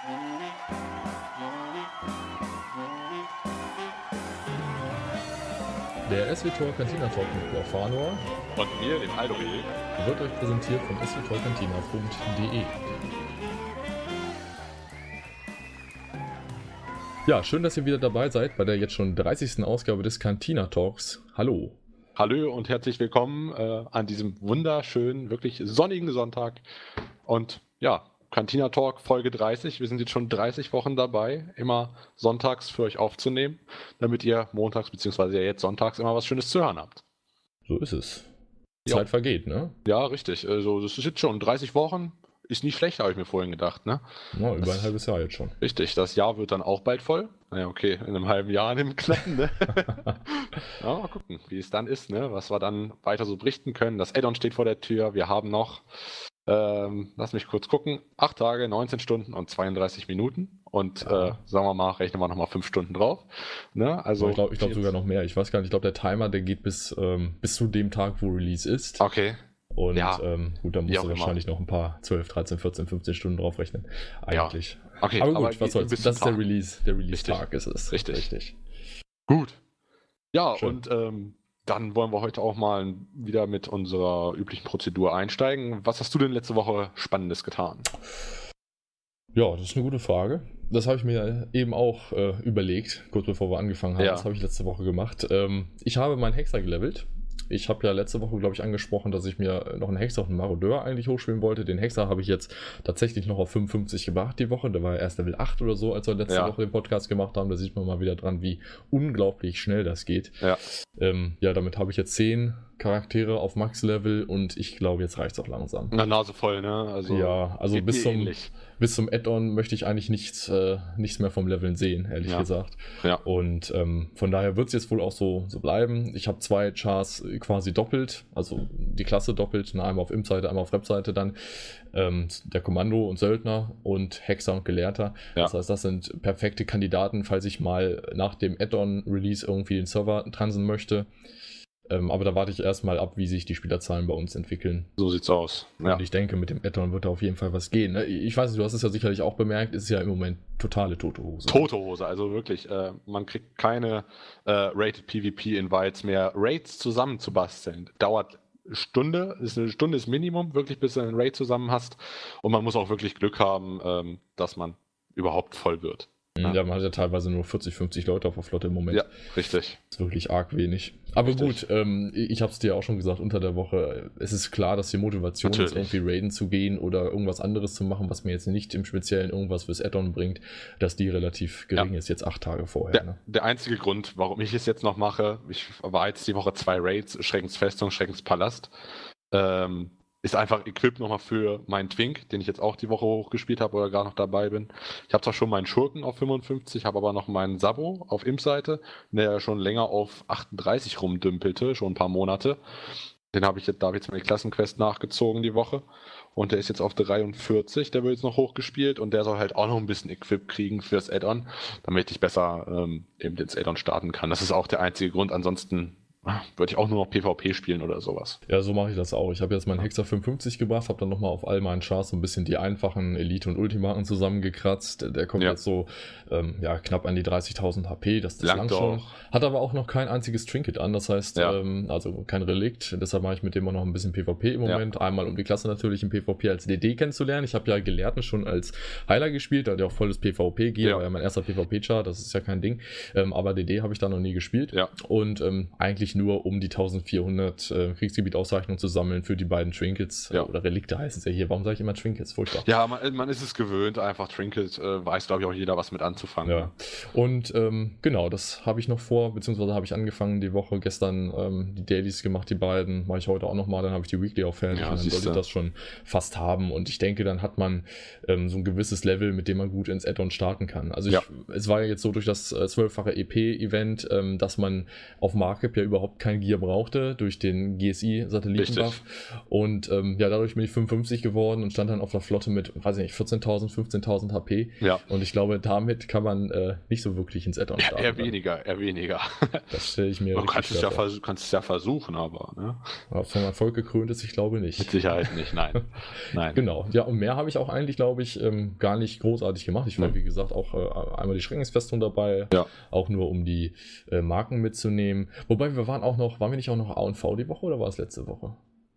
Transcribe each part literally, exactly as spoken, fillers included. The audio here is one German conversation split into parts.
Der S W Tor Cantina Talk mit Profanor und mir, dem Aldoil, wird euch präsentiert vom s w tor cantina punkt d e. Ja, schön, dass ihr wieder dabei seid bei der jetzt schon dreißigsten Ausgabe des Cantina Talks. Hallo. Hallo und herzlich willkommen äh, an diesem wunderschönen, wirklich sonnigen Sonntag. Und ja, Cantina Talk Folge dreißig. Wir sind jetzt schon dreißig Wochen dabei, immer sonntags für euch aufzunehmen, damit ihr montags bzw. ja jetzt sonntags immer was Schönes zu hören habt. So ist es. Ja. Zeit vergeht, ne? Ja, richtig. Also das ist jetzt schon dreißig Wochen. Ist nicht schlecht, habe ich mir vorhin gedacht, ne? Ja, über ein halbes Jahr jetzt schon. Richtig, das Jahr wird dann auch bald voll. Naja, okay, in einem halben Jahr in dem Knappen, ne? Ja, mal gucken, wie es dann ist, ne? Was wir dann weiter so berichten können. Das Add-on steht vor der Tür. Wir haben noch, ähm, lass mich kurz gucken, acht Tage, neunzehn Stunden und zweiunddreißig Minuten. Und Ja. äh, sagen wir mal, rechnen wir nochmal fünf Stunden drauf. Ne? Also, ich glaube ich glaub sogar noch mehr. Ich weiß gar nicht, ich glaube, der Timer, der geht bis, ähm, bis zu dem Tag, wo Release ist. Okay. Und Ja. ähm, gut, da musst Wie auch du immer. wahrscheinlich noch ein paar zwölf, dreizehn, vierzehn, fünfzehn Stunden drauf rechnen. Eigentlich. Okay, aber gut, aber was soll's. bis Das zum ist der Tag. Release. Der Release-Tag Richtig. ist es. Richtig. Richtig. Gut. Ja, Schön. und ähm, dann wollen wir heute auch mal wieder mit unserer üblichen Prozedur einsteigen. Was hast du denn letzte Woche Spannendes getan? Ja, das ist eine gute Frage. Das habe ich mir eben auch äh, überlegt, kurz bevor wir angefangen haben. Ja. Das habe ich letzte Woche gemacht. Ähm, ich habe meinen Hexer gelevelt. Ich habe ja letzte Woche, glaube ich, angesprochen, dass ich mir noch einen Hexer und einen Marodeur eigentlich hochspielen wollte. Den Hexer habe ich jetzt tatsächlich noch auf fünfundfünfzig gebracht die Woche. Der war ja erst Level acht oder so, als wir letzte Ja. Woche den Podcast gemacht haben. Da sieht man mal wieder dran, wie unglaublich schnell das geht. Ja. Ähm, ja, damit habe ich jetzt zehn Charaktere auf Max-Level und ich glaube, jetzt reicht es auch langsam. Na, Nase voll, ne? Also, Ja, also geht bis mir zum, ähnlich. bis zum Add-on möchte ich eigentlich nichts, äh, nichts mehr vom Leveln sehen, ehrlich Ja. gesagt. Ja. Und ähm, von daher wird es jetzt wohl auch so, so bleiben. Ich habe zwei Chars quasi doppelt, also die Klasse doppelt, ne, einmal auf Imp-Seite, einmal auf Rep-Seite dann. Ähm, der Kommando und Söldner und Hexer und Gelehrter. Ja. Das heißt, das sind perfekte Kandidaten, falls ich mal nach dem Add-on-Release irgendwie den Server transen möchte. Ähm, aber da warte ich erstmal ab, wie sich die Spielerzahlen bei uns entwickeln. So sieht's aus. Ja. Und ich denke, mit dem Add-on wird da auf jeden Fall was gehen. ne? Ich weiß nicht, du hast es ja sicherlich auch bemerkt, ist ja im Moment totale tote Hose. Tote Hose, also wirklich, äh, man kriegt keine äh, Rated PvP-Invites mehr. Raids zusammenzubasteln dauert Stunde, ist eine Stunde ist Minimum, wirklich bis du einen Raid zusammen hast. Und man muss auch wirklich Glück haben, ähm, dass man überhaupt voll wird. Ja, man hat ja teilweise nur vierzig, fünfzig Leute auf der Flotte im Moment. Ja, richtig. Das ist wirklich arg wenig. Aber Richtig. gut, ähm, ich habe es dir auch schon gesagt unter der Woche. Es ist klar, dass die Motivation ist, Natürlich. irgendwie raiden zu gehen oder irgendwas anderes zu machen, was mir jetzt nicht im Speziellen irgendwas fürs Add-on bringt, dass die relativ gering ist, jetzt acht Tage vorher. Der, Ne? der einzige Grund, warum ich es jetzt noch mache, ich war jetzt die Woche zwei Raids, Schreckens Festung, Schreckens Palast, ähm, ist einfach Equip nochmal für meinen Twink, den ich jetzt auch die Woche hochgespielt habe oder gar noch dabei bin. Ich habe zwar schon meinen Schurken auf fünfundfünfzig, habe aber noch meinen Sabo auf Imp-Seite, der schon länger auf achtunddreißig rumdümpelte, schon ein paar Monate. Den habe ich jetzt, da habe ich jetzt meine Klassenquest nachgezogen die Woche. Und der ist jetzt auf dreiundvierzig, der wird jetzt noch hochgespielt und der soll halt auch noch ein bisschen Equip kriegen fürs Add-on, damit ich besser ähm, eben ins Add-on starten kann. Das ist auch der einzige Grund, ansonsten würde ich auch nur noch PvP spielen oder sowas. Ja, so mache ich das auch. Ich habe jetzt meinen Hexer fünfundfünfzig gebracht, habe dann nochmal auf all meinen Chars so ein bisschen die einfachen Elite- und Ultimaten zusammengekratzt. Der kommt Ja. jetzt so ähm, ja, knapp an die dreißigtausend H P, das, das Langt langt doch. schon. Hat aber auch noch kein einziges Trinket an, das heißt, Ja. ähm, also kein Relikt. Deshalb mache ich mit dem auch noch ein bisschen PvP im Moment. Einmal um die Klasse natürlich im PvP als D D kennenzulernen. Ich habe ja Gelehrten schon als Heiler gespielt, da hat ja auch volles PvP geht, Ja. war ja mein erster PvP-Char, das ist ja kein Ding. Ähm, aber D D habe ich da noch nie gespielt. Ja. Und ähm, eigentlich nur um die eintausendvierhundert äh, Kriegsgebiet-Auszeichnungen zu sammeln für die beiden Trinkets. Ja. Äh, oder Relikte heißen es ja hier. Warum sage ich immer Trinkets? Furchtbar. Ja, man, man ist es gewöhnt, einfach Trinket, äh, weiß glaube ich auch jeder was mit anzufangen. Ja. Und ähm, genau, das habe ich noch vor, beziehungsweise habe ich angefangen die Woche gestern ähm, die Dailies gemacht, die beiden, mache ich heute auch nochmal, dann habe ich die Weekly auch fertig Ja, und dann siehste. sollte ich das schon fast haben und ich denke, dann hat man ähm, so ein gewisses Level, mit dem man gut ins Add-on starten kann. Also ich, Ja. es war ja jetzt so durch das äh, zwölffache E P-Event, ähm, dass man auf Markup ja überhaupt überhaupt kein Gear brauchte, durch den G S I-Satellitenbuff. Und ähm, ja, dadurch bin ich fünfundfünfzig geworden und stand dann auf der Flotte mit, weiß ich nicht, vierzehntausend, fünfzehntausend H P. Ja. Und ich glaube, damit kann man äh, nicht so wirklich ins Add-on starten. Eher weniger, eher weniger. Das stelle ich mir Du kannst es, ja vor. vers- kannst es ja versuchen, aber ne? Aber vom Erfolg gekrönt ist, ich glaube nicht. Mit Sicherheit nicht, nein. Nein. Genau, ja, und mehr habe ich auch eigentlich, glaube ich, ähm, gar nicht großartig gemacht. Ich war, Mhm. wie gesagt, auch äh, einmal die Schreckensfestung dabei, Ja. auch nur um die äh, Marken mitzunehmen. Wobei wir waren auch noch, waren wir nicht auch noch A und V die Woche oder war es letzte Woche?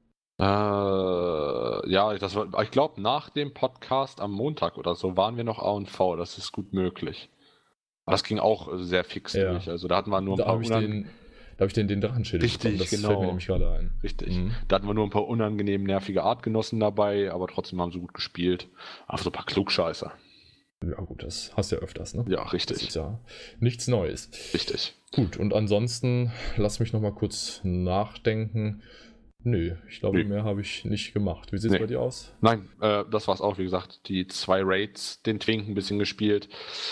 Äh, ja, das war, ich glaube, nach dem Podcast am Montag oder so waren wir noch A und V, das ist gut möglich. Aber das ging auch sehr fix Ja. durch. Also da hatten wir nur ein Da paar habe ich unan- den, da habe ich den, den Drachenschild Richtig, das genau. fällt mir nämlich gerade ein. Richtig. Mhm. Da hatten wir nur ein paar unangenehm nervige Artgenossen dabei, aber trotzdem haben sie gut gespielt. Einfach so ein paar Klugscheißer. Ja gut, das hast du ja öfters, ne? Ja, Das richtig. ist ja nichts Neues. Richtig. Gut, und ansonsten, lass mich noch mal kurz nachdenken. Nö, ich glaube, Nee. mehr habe ich nicht gemacht. Wie sieht es Nee. bei dir aus? Nein, äh, das war's auch, wie gesagt. Die zwei Raids, den Twink ein bisschen gespielt.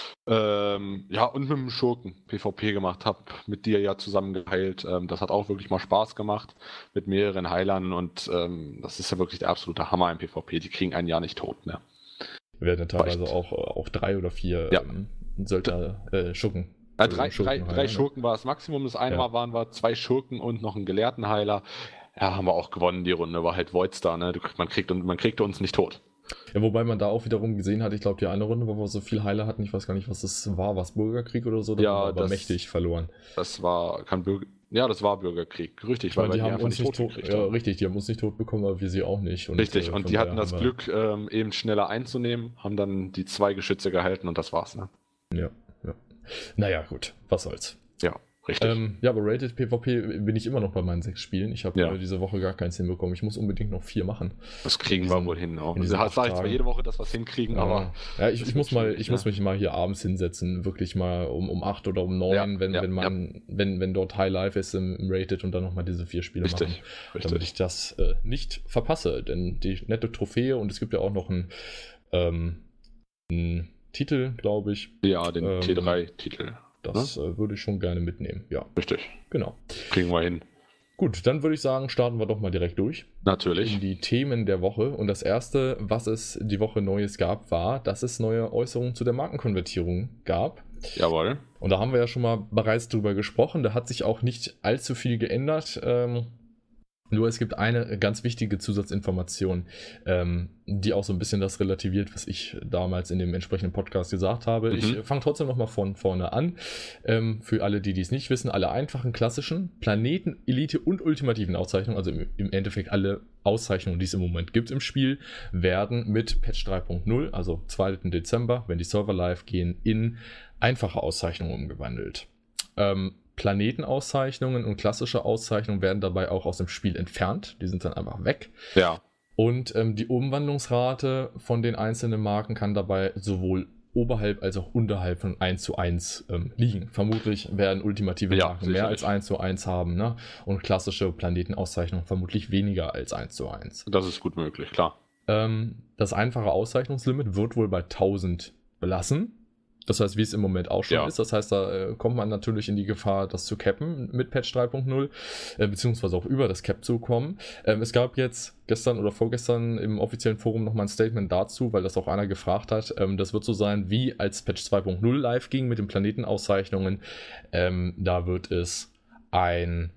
Ähm, ja, und mit dem Schurken PvP gemacht. Hab mit dir ja zusammen geheilt. Ähm, das hat auch wirklich mal Spaß gemacht. Mit mehreren Heilern. Und ähm, das ist ja wirklich der absolute Hammer im PvP. Die kriegen einen ja nicht tot, ne? Wir werden ja teilweise Reicht. auch, auch drei oder vier Ja. ähm, Söldner, äh, Schurken. Äh, Also drei, Schurken drei, heilen, drei ne? Schurken war das Maximum. Das eine Ja. Mal waren wir zwei Schurken und noch einen Gelehrtenheiler. Ja, haben wir auch gewonnen, die Runde. War halt Voidstar, ne? Du- Man, kriegt, man kriegte uns nicht tot. Ja, wobei man da auch wiederum gesehen hat, ich glaube, die eine Runde, wo wir so viel Heiler hatten, ich weiß gar nicht, was das war, was Bürgerkrieg oder so, da Ja, haben wir aber das- mächtig verloren. Das war kein Bürger. Ja, das war Bürgerkrieg. Richtig, Ich meine, weil die wir haben einfach uns nicht tot, gekriegt ja, haben. richtig, die haben uns nicht tot bekommen, aber wir sie auch nicht. Und, Richtig, äh, und von die hatten daher das haben wir- Glück, ähm, eben schneller einzunehmen, haben dann die zwei Geschütze gehalten und das war's, ne? Ja, ja. Naja, gut, was soll's. Ja, richtig. Ähm, ja, aber Rated PvP bin ich immer noch bei meinen sechs Spielen. Ich habe Ja. äh, diese Woche gar keins hinbekommen. Ich muss unbedingt noch vier machen. das kriegen in wir diesen- wohl hin. Auch. in diesen Also, acht sag ich zwar Tagen. jede Woche, dass wir es hinkriegen, aber ja, ich, das ich wird muss mal, schwierig, ich muss ne? mich mal hier abends hinsetzen, wirklich mal um, um acht oder um neun, Ja, wenn, ja, wenn man, wenn, wenn dort High Life ist im, im Rated und dann nochmal diese vier Spiele machen. richtig, Damit richtig. ich das äh, nicht verpasse. Denn die nette Trophäe und es gibt ja auch noch einen, ähm, einen Titel, glaube ich. Ja, den ähm, T drei-Titel. Das äh, würde ich schon gerne mitnehmen. Ja, Richtig. genau. Kriegen wir hin. Gut, dann würde ich sagen, starten wir doch mal direkt durch Natürlich. in die Themen der Woche. Und das erste, was es die Woche Neues gab, war, dass es neue Äußerungen zu der Markenkonvertierung gab. Jawohl. Und da haben wir ja schon mal bereits drüber gesprochen. Da hat sich auch nicht allzu viel geändert. Ähm, nur es gibt eine ganz wichtige Zusatzinformation, ähm, die auch so ein bisschen das relativiert, was ich damals in dem entsprechenden Podcast gesagt habe. Mhm. Ich fange trotzdem nochmal von vorne an. Ähm, für alle, die dies nicht wissen, alle einfachen, klassischen Planeten, Elite und ultimativen Auszeichnungen, also im, im Endeffekt alle Auszeichnungen, die es im Moment gibt im Spiel, werden mit Patch drei Punkt null, also zweiten Dezember, wenn die Server live gehen, in einfache Auszeichnungen umgewandelt. Ähm, Planetenauszeichnungen und klassische Auszeichnungen werden dabei auch aus dem Spiel entfernt. Die sind dann einfach weg. Ja. Und ähm, die Umwandlungsrate von den einzelnen Marken kann dabei sowohl oberhalb als auch unterhalb von eins zu eins ähm, liegen. Vermutlich werden ultimative Ja, Marken mehr sicherlich. als eins zu eins haben, ne? Und klassische Planetenauszeichnungen vermutlich weniger als eins zu eins. Das ist gut möglich, klar. Ähm, das einfache Auszeichnungslimit wird wohl bei tausend belassen. Das heißt, wie es im Moment auch schon Ja. ist. Das heißt, da äh, kommt man natürlich in die Gefahr, das zu cappen mit Patch drei Punkt null, äh, beziehungsweise auch über das Cap zu kommen. Ähm, es gab jetzt gestern oder vorgestern im offiziellen Forum nochmal ein Statement dazu, weil das auch einer gefragt hat. Ähm, das wird so sein, wie als Patch zwei Punkt null live ging mit den Planetenauszeichnungen. Ähm, da wird es ein...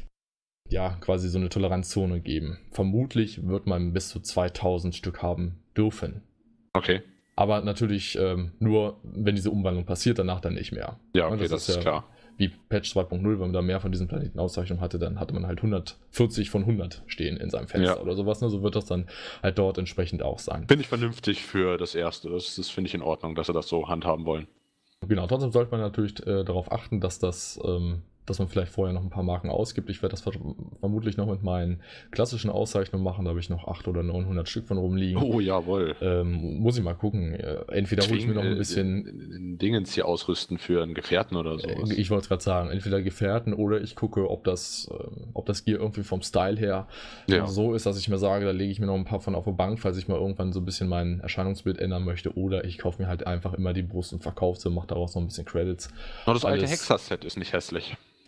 ja, quasi so eine Toleranzzone geben. Vermutlich wird man bis zu zweitausend Stück haben dürfen. Okay. Aber natürlich ähm, nur, wenn diese Umwandlung passiert, danach dann nicht mehr. Ja, Ja, okay, das, ist ja klar. Wie Patch zwei Punkt null, wenn man da mehr von diesen Planetenauszeichnungen hatte, dann hatte man halt hundertvierzig von hundert stehen in seinem Fenster Ja. oder sowas. Ne? So wird das dann halt dort entsprechend auch sein. Finde ich vernünftig für das Erste. Das, das finde ich in Ordnung, dass sie das so handhaben wollen. Genau, trotzdem sollte man natürlich äh, darauf achten, dass das, ähm, dass man vielleicht vorher noch ein paar Marken ausgibt. Ich werde das ver vermutlich noch mit meinen klassischen Auszeichnungen machen. Da habe ich noch achthundert oder neunhundert Stück von rumliegen. Oh, jawohl. Ähm, muss ich mal gucken. Äh, Entweder hole ich mir noch ein bisschen. Äh, Dingens hier ausrüsten für einen Gefährten oder sowas. Äh, Ich wollte es gerade sagen, entweder Gefährten oder ich gucke, ob das, ähm, ob das Gear irgendwie vom Style her Ja. so ist, dass ich mir sage, da lege ich mir noch ein paar von auf die Bank, falls ich mal irgendwann so ein bisschen mein Erscheinungsbild ändern möchte. Oder ich kaufe mir halt einfach immer die Brust und verkaufe sie und mache daraus noch ein bisschen Credits. Aber das alte alles- Hexer-Set ist nicht hässlich.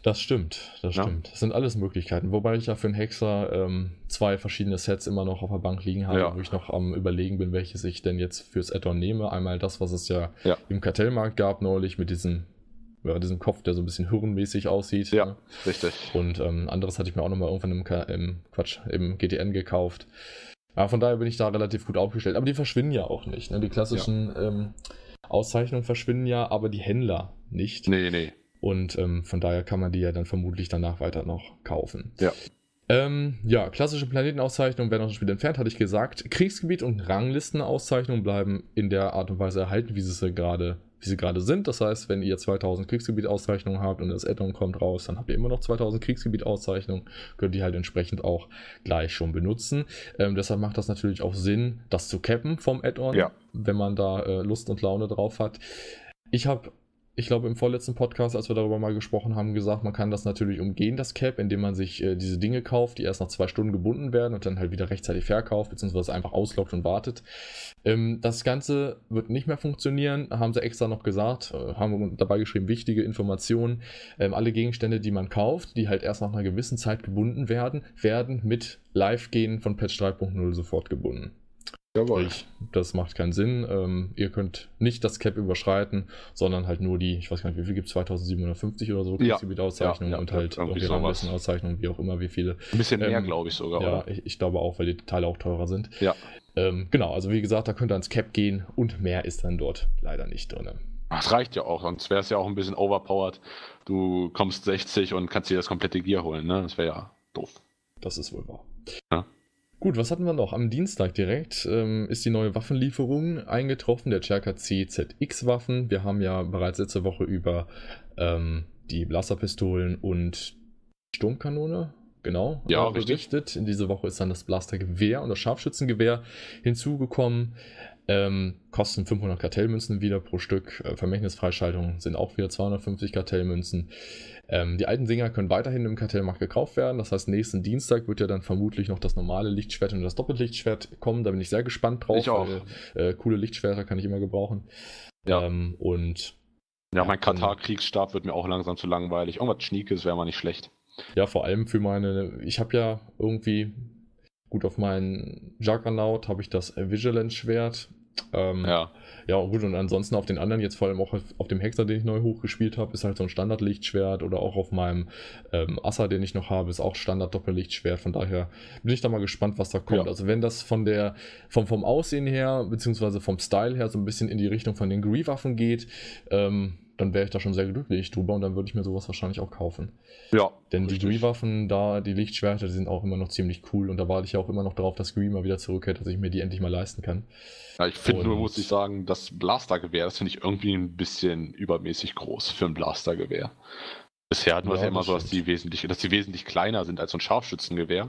Das stimmt, das Ja. stimmt. Das sind alles Möglichkeiten. Wobei ich ja für einen Hexer ähm, zwei verschiedene Sets immer noch auf der Bank liegen habe, Ja. wo ich noch am Überlegen bin, welches ich denn jetzt fürs Add-on nehme. Einmal das, was es ja, Ja. im Kartellmarkt gab neulich mit diesem, ja, diesem Kopf, der so ein bisschen hirnmäßig aussieht. Ja, Ne? richtig. Und ähm, anderes hatte ich mir auch nochmal irgendwann im, K- im Quatsch, im G T N gekauft. Aber von daher bin ich da relativ gut aufgestellt. Aber die verschwinden ja auch nicht. Ne? Die klassischen ähm, Auszeichnungen verschwinden ja, aber die Händler nicht. Nee, nee. Und ähm, von daher kann man die ja dann vermutlich danach weiter noch kaufen. Ja. Ähm, ja, klassische Planetenauszeichnungen werden aus dem Spiel entfernt, hatte ich gesagt. Kriegsgebiet und Ranglistenauszeichnungen bleiben in der Art und Weise erhalten, wie sie sie gerade wie sie gerade sind. Das heißt, wenn ihr zweitausend Kriegsgebiet-Auszeichnungen habt und das Add-on kommt raus, dann habt ihr immer noch zweitausend Kriegsgebiet-Auszeichnungen, könnt ihr halt entsprechend auch gleich schon benutzen. Ähm, deshalb macht das natürlich auch Sinn, das zu cappen vom Add-on, Ja. wenn man da äh, Lust und Laune drauf hat. Ich habe Ich glaube, im vorletzten Podcast, als wir darüber mal gesprochen haben, gesagt, man kann das natürlich umgehen, das Cap, indem man sich äh, diese Dinge kauft, die erst nach zwei Stunden gebunden werden und dann halt wieder rechtzeitig verkauft, beziehungsweise einfach ausloggt und wartet. Ähm, das Ganze wird nicht mehr funktionieren, haben sie extra noch gesagt, äh, haben wir dabei geschrieben, wichtige Informationen. Ähm, alle Gegenstände, die man kauft, die halt erst nach einer gewissen Zeit gebunden werden, werden mit Live-Gehen von Patch drei Punkt null sofort gebunden. Jawohl. Sprich, das macht keinen Sinn. Ähm, ihr könnt nicht das Cap überschreiten, sondern halt nur die, ich weiß gar nicht, wie viel gibt es, zweitausendsiebenhundertfünfzig oder so, Ja. Kriegsgebiet-Auszeichnungen Ja, ja, und halt irgendwie auch die sowas. Ranglistenauszeichnungen, wie auch immer, wie viele. Ein bisschen mehr, Ähm, glaube ich sogar, Ja, oder? ich, ich glaube auch, weil die Teile auch teurer sind. Ja. Ähm, genau, also wie gesagt, da könnt ihr ans Cap gehen und mehr ist dann dort leider nicht drin. Das reicht ja auch, sonst wäre es ja auch ein bisschen overpowered. Du kommst sechzig und kannst dir das komplette Gear holen, ne? Das wäre ja doof. Das ist wohl wahr. Ja. Gut, was hatten wir noch? Am Dienstag direkt ähm, ist die neue Waffenlieferung eingetroffen, der Cherka C Z X-Waffen. Wir haben ja bereits letzte Woche über ähm, die Blasterpistolen und Sturmkanone, genau, Ja, äh, richtig. berichtet. In dieser Woche ist dann das Blastergewehr und das Scharfschützengewehr hinzugekommen. Ähm, kosten fünfhundert Kartellmünzen wieder pro Stück. Äh, Vermächtnisfreischaltungen sind auch wieder zweihundertfünfzig Kartellmünzen. Ähm, die alten Dinger können weiterhin im Kartellmarkt gekauft werden. Das heißt, nächsten Dienstag wird ja dann vermutlich noch das normale Lichtschwert und das Doppellichtschwert kommen. Da bin ich sehr gespannt drauf. Ich auch. Weil, äh, coole Lichtschwerter kann ich immer gebrauchen. Ja. Ähm, und Ja, mein dann- Katar-Kriegsstab wird mir auch langsam zu langweilig. Irgendwas Schniekes wäre mal nicht schlecht. ja, vor allem für meine, ich habe ja irgendwie, gut, auf meinen Juggernaut habe ich das Vigilance-Schwert. Ähm, Ja. Ja, gut, und ansonsten auf den anderen, jetzt vor allem auch auf, auf dem Hexer, den ich neu hochgespielt habe, ist halt so ein Standard-Lichtschwert oder auch auf meinem ähm, Asser, den ich noch habe, ist auch Standard-Doppellichtschwert. Von daher bin ich da mal gespannt, was da kommt. Ja. Also wenn das von der, vom, vom Aussehen her, beziehungsweise vom Style her so ein bisschen in die Richtung von den Gree-Waffen geht, ähm, dann wäre ich da schon sehr glücklich drüber und dann würde ich mir sowas wahrscheinlich auch kaufen. Ja. Denn die richtig. Gree-Waffen da, die Lichtschwerter, die sind auch immer noch ziemlich cool und da warte ich ja auch immer noch darauf, dass Gree mal wieder zurückkehrt, dass ich mir die endlich mal leisten kann. Ja, ich finde nur, Und- muss ich sagen, das Blastergewehr, das finde ich irgendwie ein bisschen übermäßig groß für ein Blastergewehr. Bisher hatten wir es Ja, ja immer das so, dass stimmt. die, wesentlich, dass die wesentlich kleiner sind als so ein Scharfschützengewehr.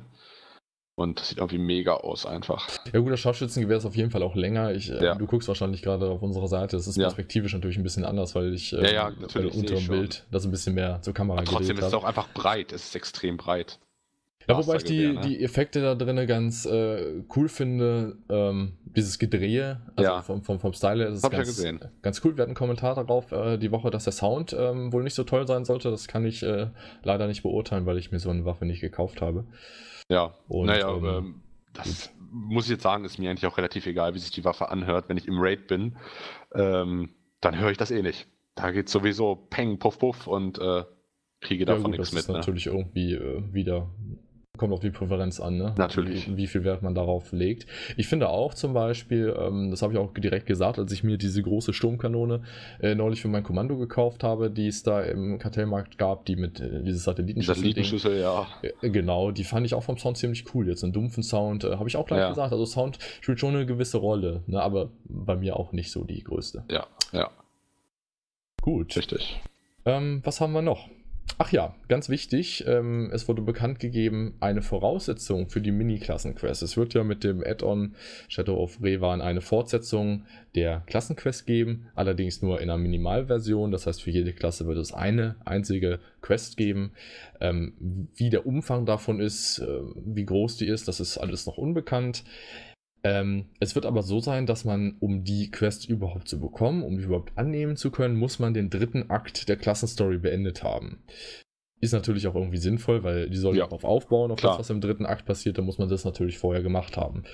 Und das sieht irgendwie mega aus einfach. Ja gut, das Scharfschützengewehr ist auf jeden Fall auch länger. Ich, äh, Ja. Du guckst wahrscheinlich gerade auf unserer Seite. Das ist Ja. perspektivisch natürlich ein bisschen anders, weil ich äh, Ja, ja, weil natürlich, unter sehe ich dem schon. Bild das ein bisschen mehr zur Kamera Aber trotzdem gedreht ist es habe. auch einfach breit. Es ist extrem breit. Ja, wobei ich die, Blastergewehr, ne? die Effekte da drin ganz äh, cool finde. Ähm, dieses Gedrehe, also Ja. vom, vom, vom Style her ist es Hab ich ja ganz, gesehen. ganz cool. Wir hatten einen Kommentar darauf äh, die Woche, dass der Sound ähm, wohl nicht so toll sein sollte. Das kann ich äh, leider nicht beurteilen, weil ich mir so eine Waffe nicht gekauft habe. Ja, Und, naja, ähm, ähm, das muss ich jetzt sagen, ist mir eigentlich auch relativ egal, wie sich die Waffe anhört. Wenn ich im Raid bin, ähm, dann höre ich das eh nicht. Da geht sowieso Peng, Puff, Puff und äh, kriege Ja, davon gut, nichts das mit. ist Ne? natürlich irgendwie äh, wieder, kommt auf die Präferenz an, ne? Natürlich. Wie, wie viel Wert man darauf legt. Ich finde auch zum Beispiel, ähm, das habe ich auch direkt gesagt, als ich mir diese große Sturmkanone äh, neulich für mein Kommando gekauft habe, die es da im Kartellmarkt gab, die mit äh, dieses Satellitenschüssel. Satellitenschüssel, ja. Äh, Genau, die fand ich auch vom Sound ziemlich cool. Jetzt einen dumpfen Sound, äh, habe ich auch gleich Ja. gesagt. Also Sound spielt schon eine gewisse Rolle, ne? Aber bei mir auch nicht so die größte. Ja, ja, Gut. richtig. Ähm, was haben wir noch? Ach ja, ganz wichtig, ähm, es wurde bekannt gegeben, eine Voraussetzung für die Mini-Klassenquest. Es wird ja mit dem Add-on Shadow of Revan eine Fortsetzung der Klassenquest geben, allerdings nur in einer Minimalversion. Das heißt, für jede Klasse wird es eine einzige Quest geben. Ähm, wie der Umfang davon ist, äh, wie groß die ist, das ist alles noch unbekannt. Ähm, es wird aber so sein, dass man, um die Quest überhaupt zu bekommen, um die überhaupt annehmen zu können, muss man den dritten Akt der Klassenstory beendet haben. ist natürlich auch irgendwie sinnvoll, weil die soll ja darauf aufbauen, auf Klar. das, was im dritten Akt passiert, da muss man das natürlich vorher gemacht haben.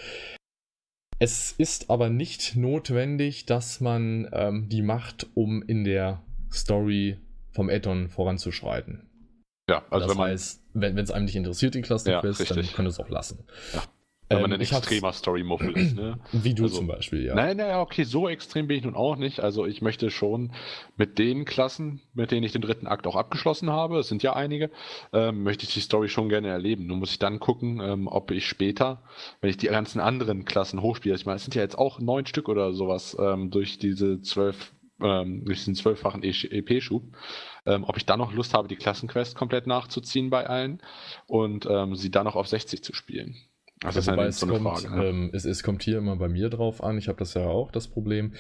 Es ist aber nicht notwendig, dass man ähm, die macht, um in der Story vom Add-on voranzuschreiten. Ja, also das wenn man, heißt, wenn es einem nicht interessiert, die Klassenquest, Ja, dann richtig. kann es auch lassen. Ja. wenn Ähm, man ein ich hab's- extremer Story-Muffel ist. Ne? Wie du Also- zum Beispiel, ja. Nein, naja, okay, so extrem bin ich nun auch nicht. Also ich möchte schon mit den Klassen, mit denen ich den dritten Akt auch abgeschlossen habe, es sind ja einige, ähm, möchte ich die Story schon gerne erleben. Nun muss ich dann gucken, ähm, ob ich später, wenn ich die ganzen anderen Klassen hochspiele, ich meine, es sind ja jetzt auch neun Stück oder sowas, ähm, durch diese zwölf, ähm, durch diesen zwölffachen E P-Schub, ähm, ob ich dann noch Lust habe, die Klassenquest komplett nachzuziehen bei allen und ähm, sie dann noch auf sechzig zu spielen. Das ist Wobei halt es so eine kommt, Frage. Ne? ähm, es, es kommt hier immer bei mir drauf an. Ich habe das ja auch, das Problem.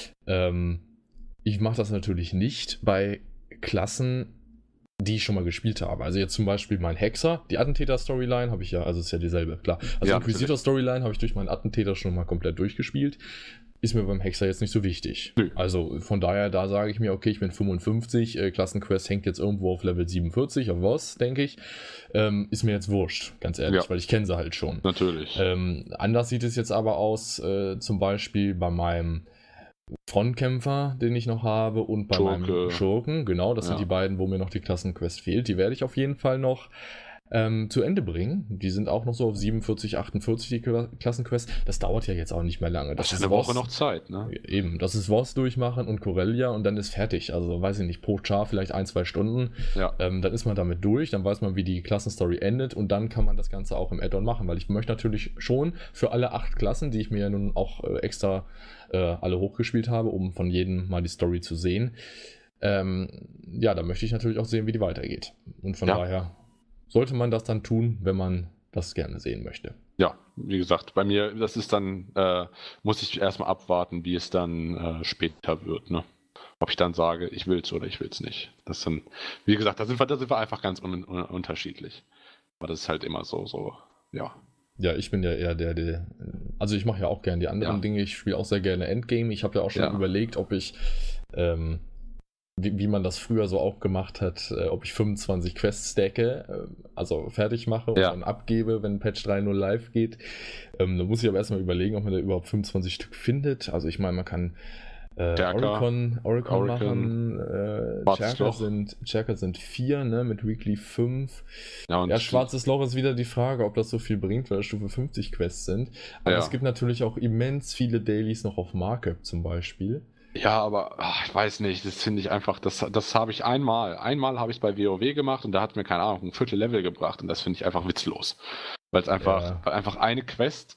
Ähm, ich mache das natürlich nicht bei Klassen, die ich schon mal gespielt habe. Also jetzt zum Beispiel mein Hexer, die Attentäter-Storyline habe ich ja, also ist ja dieselbe, klar. Also Ja, Inquisitor-Storyline habe ich durch meinen Attentäter schon mal komplett durchgespielt. Ist mir beim Hexer jetzt nicht so wichtig. Nö. Also von daher, da sage ich mir, okay, ich bin fünfundfünfzig, äh, Klassenquest hängt jetzt irgendwo auf Level siebenundvierzig, auf was, denke ich. Ähm, ist mir jetzt wurscht, ganz ehrlich, Ja. weil ich kenne sie halt schon. Natürlich. Ähm, anders sieht es jetzt aber aus, äh, zum Beispiel bei meinem Frontkämpfer, den ich noch habe, und bei Schurke. meinem Schurken. Genau, das Ja. sind die beiden, wo mir noch die Klassenquest fehlt. Die werde ich auf jeden Fall noch ähm, zu Ende bringen. Die sind auch noch so auf siebenundvierzig, achtundvierzig, die Kla- Klassenquest. Das dauert ja jetzt auch nicht mehr lange. Das ist ist eine Woche Voss- noch Zeit, ne? Eben, das ist Voss durchmachen und Corellia und dann ist fertig. Also weiß ich nicht, pro Char vielleicht ein, zwei Stunden. Ja. Ähm, dann ist man damit durch, dann weiß man, wie die Klassenstory endet und dann kann man das Ganze auch im Add-on machen, weil ich möchte natürlich schon für alle acht Klassen, die ich mir ja nun auch äh, extra äh, alle hochgespielt habe, um von jedem mal die Story zu sehen, ähm, ja, da möchte ich natürlich auch sehen, wie die weitergeht. Und von Ja. daher sollte man das dann tun, wenn man das gerne sehen möchte. Ja, wie gesagt, bei mir, das ist dann, äh, muss ich erstmal abwarten, wie es dann äh, später wird, ne? Ob ich dann sage, ich will's oder ich will's nicht. Das sind, wie gesagt, da sind wir, da sind wir einfach ganz un un unterschiedlich. Aber das ist halt immer so, so, ja. Ja, ich bin ja eher der, der also ich mache ja auch gerne die anderen Ja. Dinge. Ich spiele auch sehr gerne Endgame. Ich habe ja auch schon Ja. überlegt, ob ich, ähm, wie, wie man das früher so auch gemacht hat, äh, ob ich fünfundzwanzig Quests stacke, äh, also fertig mache und Ja. dann abgebe, wenn Patch drei Punkt null live geht. Ähm, da muss ich aber erstmal überlegen, ob man da überhaupt fünfundzwanzig Stück findet. Also ich meine, man kann äh, Stärker. Oricon, Oricon Oricon. machen. Äh, Schwarzes Cherker Loch. sind, Cherker sind vier, ne, mit Weekly fünf. Ja, und Ja, Schwarzes Loch ist wieder die Frage, ob das so viel bringt, weil es Stufe fünfzig Quests sind. Aber Ja. es gibt natürlich auch immens viele Dailies noch auf Markup zum Beispiel. Ja, aber ach, ich weiß nicht, das finde ich einfach, das, das habe ich einmal, einmal habe ich es bei WoW gemacht und da hat mir, keine Ahnung, ein Viertel Level gebracht und das finde ich einfach witzlos. Weil es einfach, Ja. weil einfach eine Quest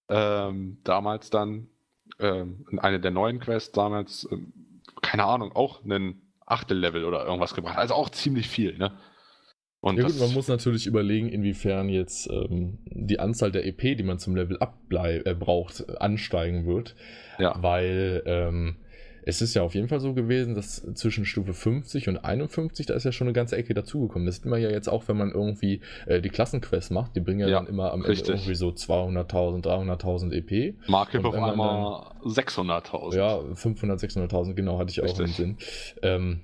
ähm, damals dann, ähm, eine der neuen Quests damals, ähm, keine Ahnung, auch einen Achtel-Level oder irgendwas gebracht. Also auch ziemlich viel, ne? Und Ja das, gut, man muss natürlich überlegen, inwiefern jetzt ähm, die Anzahl der E P, die man zum Level up blei- äh, braucht, äh, ansteigen wird. ja, Weil ähm, es ist ja auf jeden Fall so gewesen, dass zwischen Stufe fünfzig und einundfünfzig, da ist ja schon eine ganze Ecke dazugekommen. Das sieht man ja jetzt auch, wenn man irgendwie äh, die Klassenquest macht. Die bringen ja, Ja, dann immer am richtig. Ende irgendwie so zweihunderttausend, dreihunderttausend E P. Markup und auf wenn man einmal sechshunderttausend. Ja, fünfhundert, sechshunderttausend, genau, hatte ich auch Richtig. im Sinn. Ähm,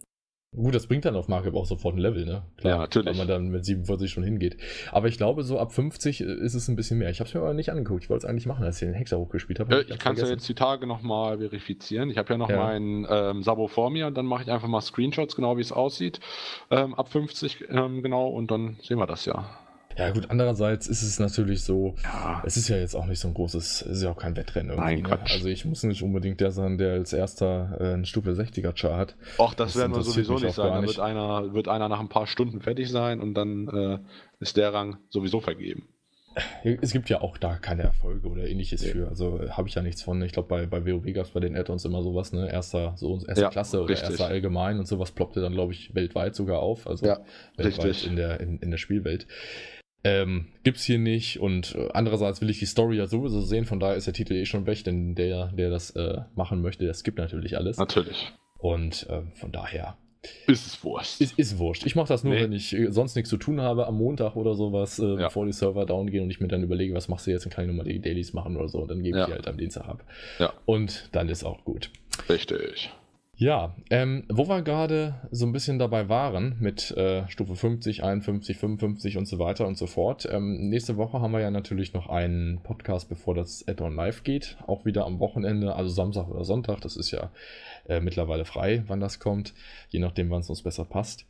gut, das bringt dann auf Markup auch sofort ein Level, ne? Ja, natürlich. Weil man dann mit siebenundvierzig schon hingeht. Aber ich glaube, so ab fünfzig ist es ein bisschen mehr. Ich habe es mir aber nicht angeguckt. Ich wollte es eigentlich machen, als ich den Hexer hochgespielt habe. Äh, Hab ich ganz kann es ja vergessen. jetzt die Tage nochmal verifizieren. Ich habe ja noch Ja. mein ähm, Sabo vor mir und dann mache ich einfach mal Screenshots, genau wie es aussieht. Ähm, ab fünfzig ähm, genau und dann sehen wir das ja. Ja, gut, andererseits ist es natürlich so, Ja, es ist ja jetzt auch nicht so ein großes, es ist ja auch kein Wettrennen irgendwie. Nein, ne? Quatsch. Also ich muss nicht unbedingt der sein, der als erster äh, einen Stufe sechziger Char hat. Och, das, das werden wir interessiert sowieso mich nicht auch sein. gar Da nicht. wird einer, wird einer nach ein paar Stunden fertig sein und dann äh, ist der Rang sowieso vergeben. Es gibt ja auch da keine Erfolge oder ähnliches Nee. für, also äh, habe ich ja nichts von. Ich glaube, bei, bei WoW gab es bei den Add-ons immer sowas, ne? Erster, so erste Ja, Klasse oder richtig. erster allgemein und sowas ploppte dann, glaube ich, weltweit sogar auf. Also Ja, weltweit richtig. in der, in, in der Spielwelt. Ähm, gibt's hier nicht und äh, andererseits will ich die Story ja sowieso sehen, von daher ist der Titel eh schon weg, denn der, der das äh, machen möchte, der skippt natürlich alles. Natürlich. Und äh, von daher Ist es Wurst. ist, ist wurscht. Ich mache das nur, Nee. wenn ich äh, sonst nichts zu tun habe am Montag oder sowas, äh, Ja. bevor die Server down gehen und ich mir dann überlege, was machst du jetzt, dann kann ich nochmal die Dailies machen oder so und dann gebe ich Ja. die halt am Dienstag ab. Ja. Und dann ist auch gut. Richtig. Ja, ähm, wo wir gerade so ein bisschen dabei waren mit äh, Stufe fünfzig, einundfünfzig, fünfundfünfzig und so weiter und so fort. Ähm, nächste Woche haben wir ja natürlich noch einen Podcast, bevor das Add-on live geht. Auch wieder am Wochenende, also Samstag oder Sonntag. Das ist ja äh, mittlerweile frei, wann das kommt. Je nachdem, wann es uns besser passt.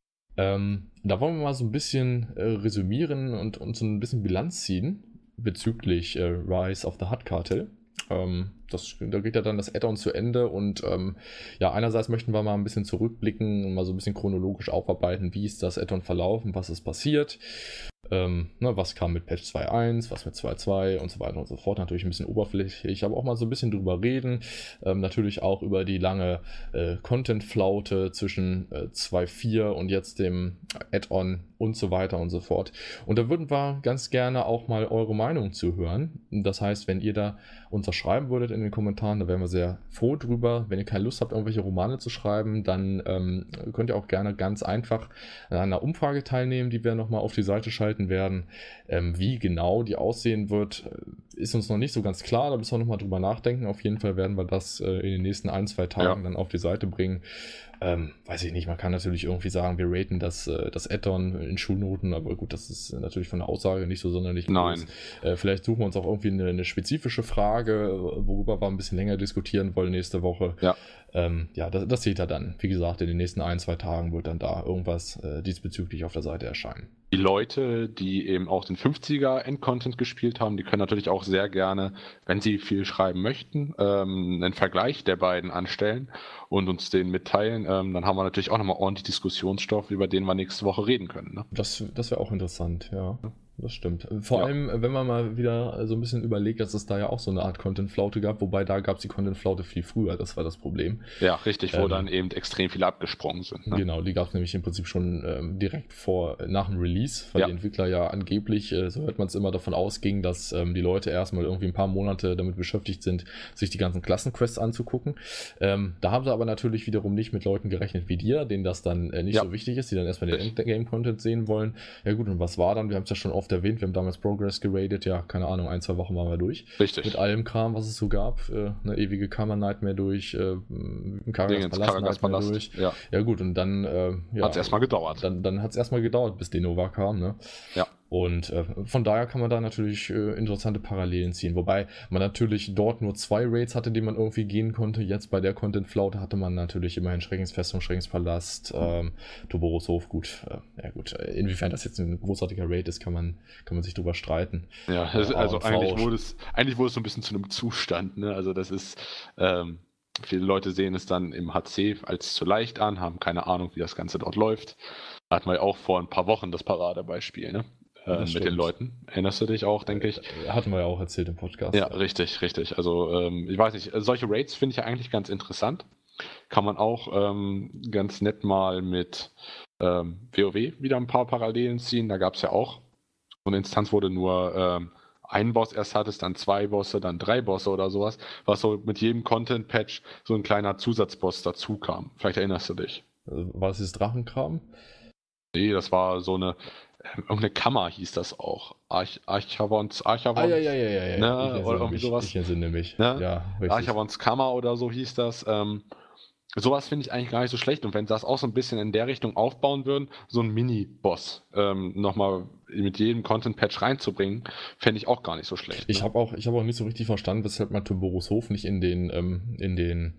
Ähm, da wollen wir mal so ein bisschen äh, resümieren und, und so ein bisschen Bilanz ziehen bezüglich äh, Rise of the Hutt Cartel. Ähm, das, da geht ja dann das Add-on zu Ende und ähm, ja, einerseits möchten wir mal ein bisschen zurückblicken und mal so ein bisschen chronologisch aufarbeiten, wie ist das Add-on verlaufen, was ist passiert, ähm, ne, was kam mit Patch zwei Punkt eins, was mit zwei Punkt zwei und so weiter und so fort. Natürlich ein bisschen oberflächlich, aber auch mal so ein bisschen drüber reden. Ähm, natürlich auch über die lange äh, Content-Flaute zwischen äh, zwei Punkt vier und jetzt dem Add-on und so weiter und so fort. Und da würden wir ganz gerne auch mal eure Meinung zu hören. Das heißt, wenn ihr da uns das schreiben würdet in den Kommentaren, da wären wir sehr froh drüber. Wenn ihr keine Lust habt, irgendwelche Romane zu schreiben, dann ähm, könnt ihr auch gerne ganz einfach an einer Umfrage teilnehmen, die wir nochmal auf die Seite schalten werden. Ähm, wie genau die aussehen wird, ist uns noch nicht so ganz klar. Da müssen wir nochmal drüber nachdenken. Auf jeden Fall werden wir das äh, in den nächsten ein, zwei Tagen ja. dann auf die Seite bringen. Ähm, weiß ich nicht, man kann natürlich irgendwie sagen, wir raten das, äh, das Add-on in Schulnoten, aber gut, das ist natürlich von der Aussage nicht so sonderlich Nein. Äh, vielleicht suchen wir uns auch irgendwie eine, eine spezifische Frage, worüber wir ein bisschen länger diskutieren wollen nächste Woche. Ja, ähm, ja das, das seht ihr dann. Wie gesagt, in den nächsten ein, zwei Tagen wird dann da irgendwas äh, diesbezüglich auf der Seite erscheinen. Die Leute, die eben auch den fünfziger Endcontent gespielt haben, die können natürlich auch sehr gerne, wenn sie viel schreiben möchten, ähm, einen Vergleich der beiden anstellen und uns den mitteilen. Ähm, dann haben wir natürlich auch nochmal ordentlich Diskussionsstoff, über den wir nächste Woche reden können. Ne? Das, das wäre auch interessant, ja. Das stimmt. Vor Ja. allem, wenn man mal wieder so ein bisschen überlegt, dass es da ja auch so eine Art Content-Flaute gab, wobei da gab es die Content-Flaute viel früher, das war das Problem. Ja, richtig, wo Ähm, dann eben extrem viele abgesprungen sind. Ne? Genau, die gab es nämlich im Prinzip schon ähm, direkt vor, nach dem Release, weil Ja. die Entwickler ja angeblich, äh, so hört man es immer, davon ausging, dass ähm, die Leute erstmal irgendwie ein paar Monate damit beschäftigt sind, sich die ganzen Klassenquests anzugucken. Ähm, da haben sie aber natürlich wiederum nicht mit Leuten gerechnet wie dir, denen das dann äh, nicht Ja. so wichtig ist, die dann erstmal den Endgame-Content sehen wollen. Ja gut, und was war dann? Wir haben es ja schon oft erwähnt, wir haben damals Progress geradet, ja, keine Ahnung, ein, zwei Wochen waren wir durch. Richtig. Mit allem Kram, was es so gab, äh, eine ewige Kammer-Nightmare durch, äh, Karagas Palast Karagas Nightmare Palast. durch. Ja. Ja gut, und dann äh, ja, Hat es erstmal gedauert. Dann, dann hat es erstmal gedauert, bis Denova kam, ne? Ja. Und äh, von daher kann man da natürlich äh, interessante Parallelen ziehen. Wobei man natürlich dort nur zwei Raids hatte, die man irgendwie gehen konnte. Jetzt bei der Content-Flaute hatte man natürlich immerhin Schreckensfestung, Schreckenspalast, ähm, Toboroshof. Gut, äh, ja gut. Inwiefern das jetzt ein großartiger Raid ist, kann man, kann man sich drüber streiten. Ja, also, also und eigentlich, Fausch. wurde es, eigentlich wurde es so ein bisschen zu einem Zustand. Ne? Also das ist, ähm, viele Leute sehen es dann im H C als zu leicht an, haben keine Ahnung, wie das Ganze dort läuft. Da hatten wir ja auch vor ein paar Wochen das Paradebeispiel, ne? Äh, mit stimmt. den Leuten. Erinnerst du dich auch, denke ich? Hatten wir ja auch erzählt im Podcast. Ja, richtig, richtig. Also ähm, ich weiß nicht, solche Raids finde ich ja eigentlich ganz interessant. Kann man auch ähm, ganz nett mal mit ähm, WoW wieder ein paar Parallelen ziehen. Da gab es ja auch so eine Instanz, wo du nur ähm, einen Boss erst hattest, dann zwei Bosse, dann drei Bosse oder sowas, was so mit jedem Content-Patch so ein kleiner Zusatzboss dazu kam. Vielleicht erinnerst du dich. War es jetzt Drachenkram? Nee, das war so eine, ähm, irgendeine Kammer hieß das auch. Arch Archavons, Archavons, Ah, ja, ja, ja, ja. ja. Ne, Ich entsinne oder irgendwie mich. sowas. Ich entsinne mich. Ne? Ja, richtig. Archavons Kammer oder so hieß das. Ähm, sowas finde ich eigentlich gar nicht so schlecht. Und wenn das auch so ein bisschen in der Richtung aufbauen würden, so ein Mini-Boss ähm, nochmal mit jedem Content-Patch reinzubringen, fände ich auch gar nicht so schlecht. Ich ne? habe auch, ich hab auch nicht so richtig verstanden, weshalb man Toboroshof nicht in den, ähm, in den,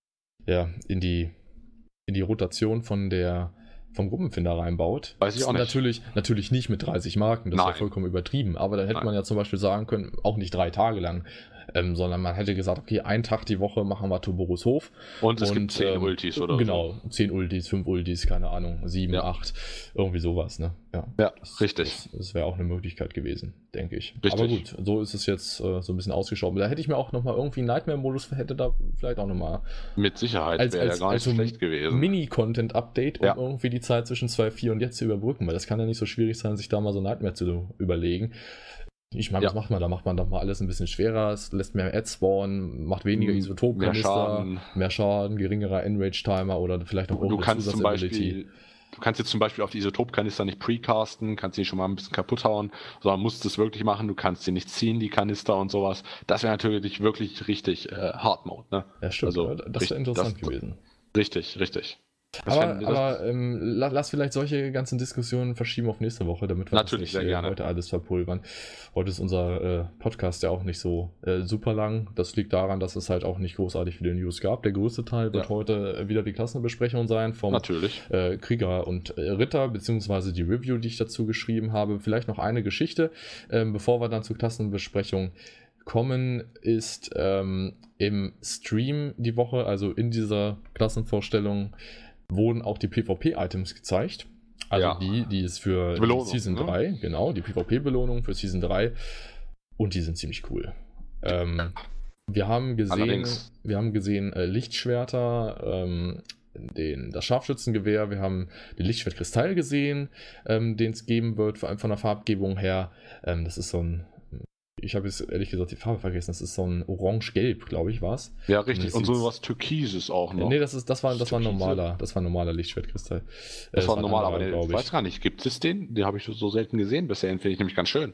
ja, in die, in die Rotation von der, vom Gruppenfinder reinbaut. Weiß ich auch nicht. Natürlich, natürlich nicht mit dreißig Marken, das Nein. wäre vollkommen übertrieben, aber dann hätte Nein. man ja zum Beispiel sagen können, auch nicht drei Tage lang, ähm, sondern man hätte gesagt, okay, einen Tag die Woche machen wir Toboroshof. Und es und, gibt zehn ähm, Ultis oder Genau, zehn Ultis, fünf Ultis, keine Ahnung, sieben, Ja. acht, irgendwie sowas, ne? Ja, so. Ja, das, richtig. Das, das wäre auch eine Möglichkeit gewesen, denke ich. Richtig. Aber gut, so ist es jetzt äh, so ein bisschen ausgeschaut. Da hätte ich mir auch nochmal irgendwie einen Nightmare-Modus, hätte da vielleicht auch nochmal Mit Sicherheit als, wäre der als, gar nicht als so so schlecht gewesen. Mini-Content-Update, um Ja. irgendwie die Zeit zwischen zwei Punkt vier und jetzt zu überbrücken, weil das kann ja nicht so schwierig sein, sich da mal so Nightmare zu überlegen. Ich meine, Ja. was macht man? Da macht man doch mal alles ein bisschen schwerer, es lässt mehr Ads spawnen, macht weniger Mehr Isotop-Kanister, Schaden. mehr Schaden, geringerer Enrage-Timer oder vielleicht auch Du, du irgendeine kannst zum Zusatzability. Beispiel, du kannst jetzt zum Beispiel auf die Isotop-Kanister nicht precasten, kannst die schon mal ein bisschen kaputt hauen, sondern musst es wirklich machen, du kannst sie nicht ziehen, die Kanister und sowas. Das wäre natürlich wirklich richtig äh, Hard Mode, ne? Ja, stimmt. Also, das wäre richtig- interessant das- gewesen. Richtig, richtig. Das aber das aber ähm, lass vielleicht solche ganzen Diskussionen verschieben auf nächste Woche, damit wir natürlich das nicht äh, heute alles verpulvern. Heute ist unser äh, Podcast ja auch nicht so äh, super lang. Das liegt daran, dass es halt auch nicht großartig viele News gab. Der größte Teil wird ja. heute wieder die Klassenbesprechung sein vom natürlich. Äh, Krieger und äh, Ritter, beziehungsweise die Review, die ich dazu geschrieben habe. Vielleicht noch eine Geschichte, äh, bevor wir dann zur Klassenbesprechung kommen, ist ähm, im Stream die Woche, also in dieser Klassenvorstellung, wurden auch die PvP-Items gezeigt. Also ja. die, die es für die Belohnung, Season ne? drei, genau, die PvP-Belohnung für Season drei. Und die sind ziemlich cool. Ähm, wir haben gesehen, Allerdings. wir haben gesehen äh, Lichtschwerter, ähm, den, das Scharfschützengewehr, wir haben den Lichtschwertkristall gesehen, ähm, den es geben wird, vor allem von der Farbgebung her. Ähm, das ist so ein Ich habe jetzt ehrlich gesagt die Farbe vergessen. Das ist so ein orange-gelb, glaube ich, war es. Ja, richtig. Und, und so was Türkises auch noch. Nee, das, ist, das, war, das, war ein normaler, das war ein normaler Lichtschwertkristall. Das, das war ein normaler, aber den, ich weiß gar nicht. Gibt es den? Den habe ich so selten gesehen bisher. Den finde ich nämlich ganz schön.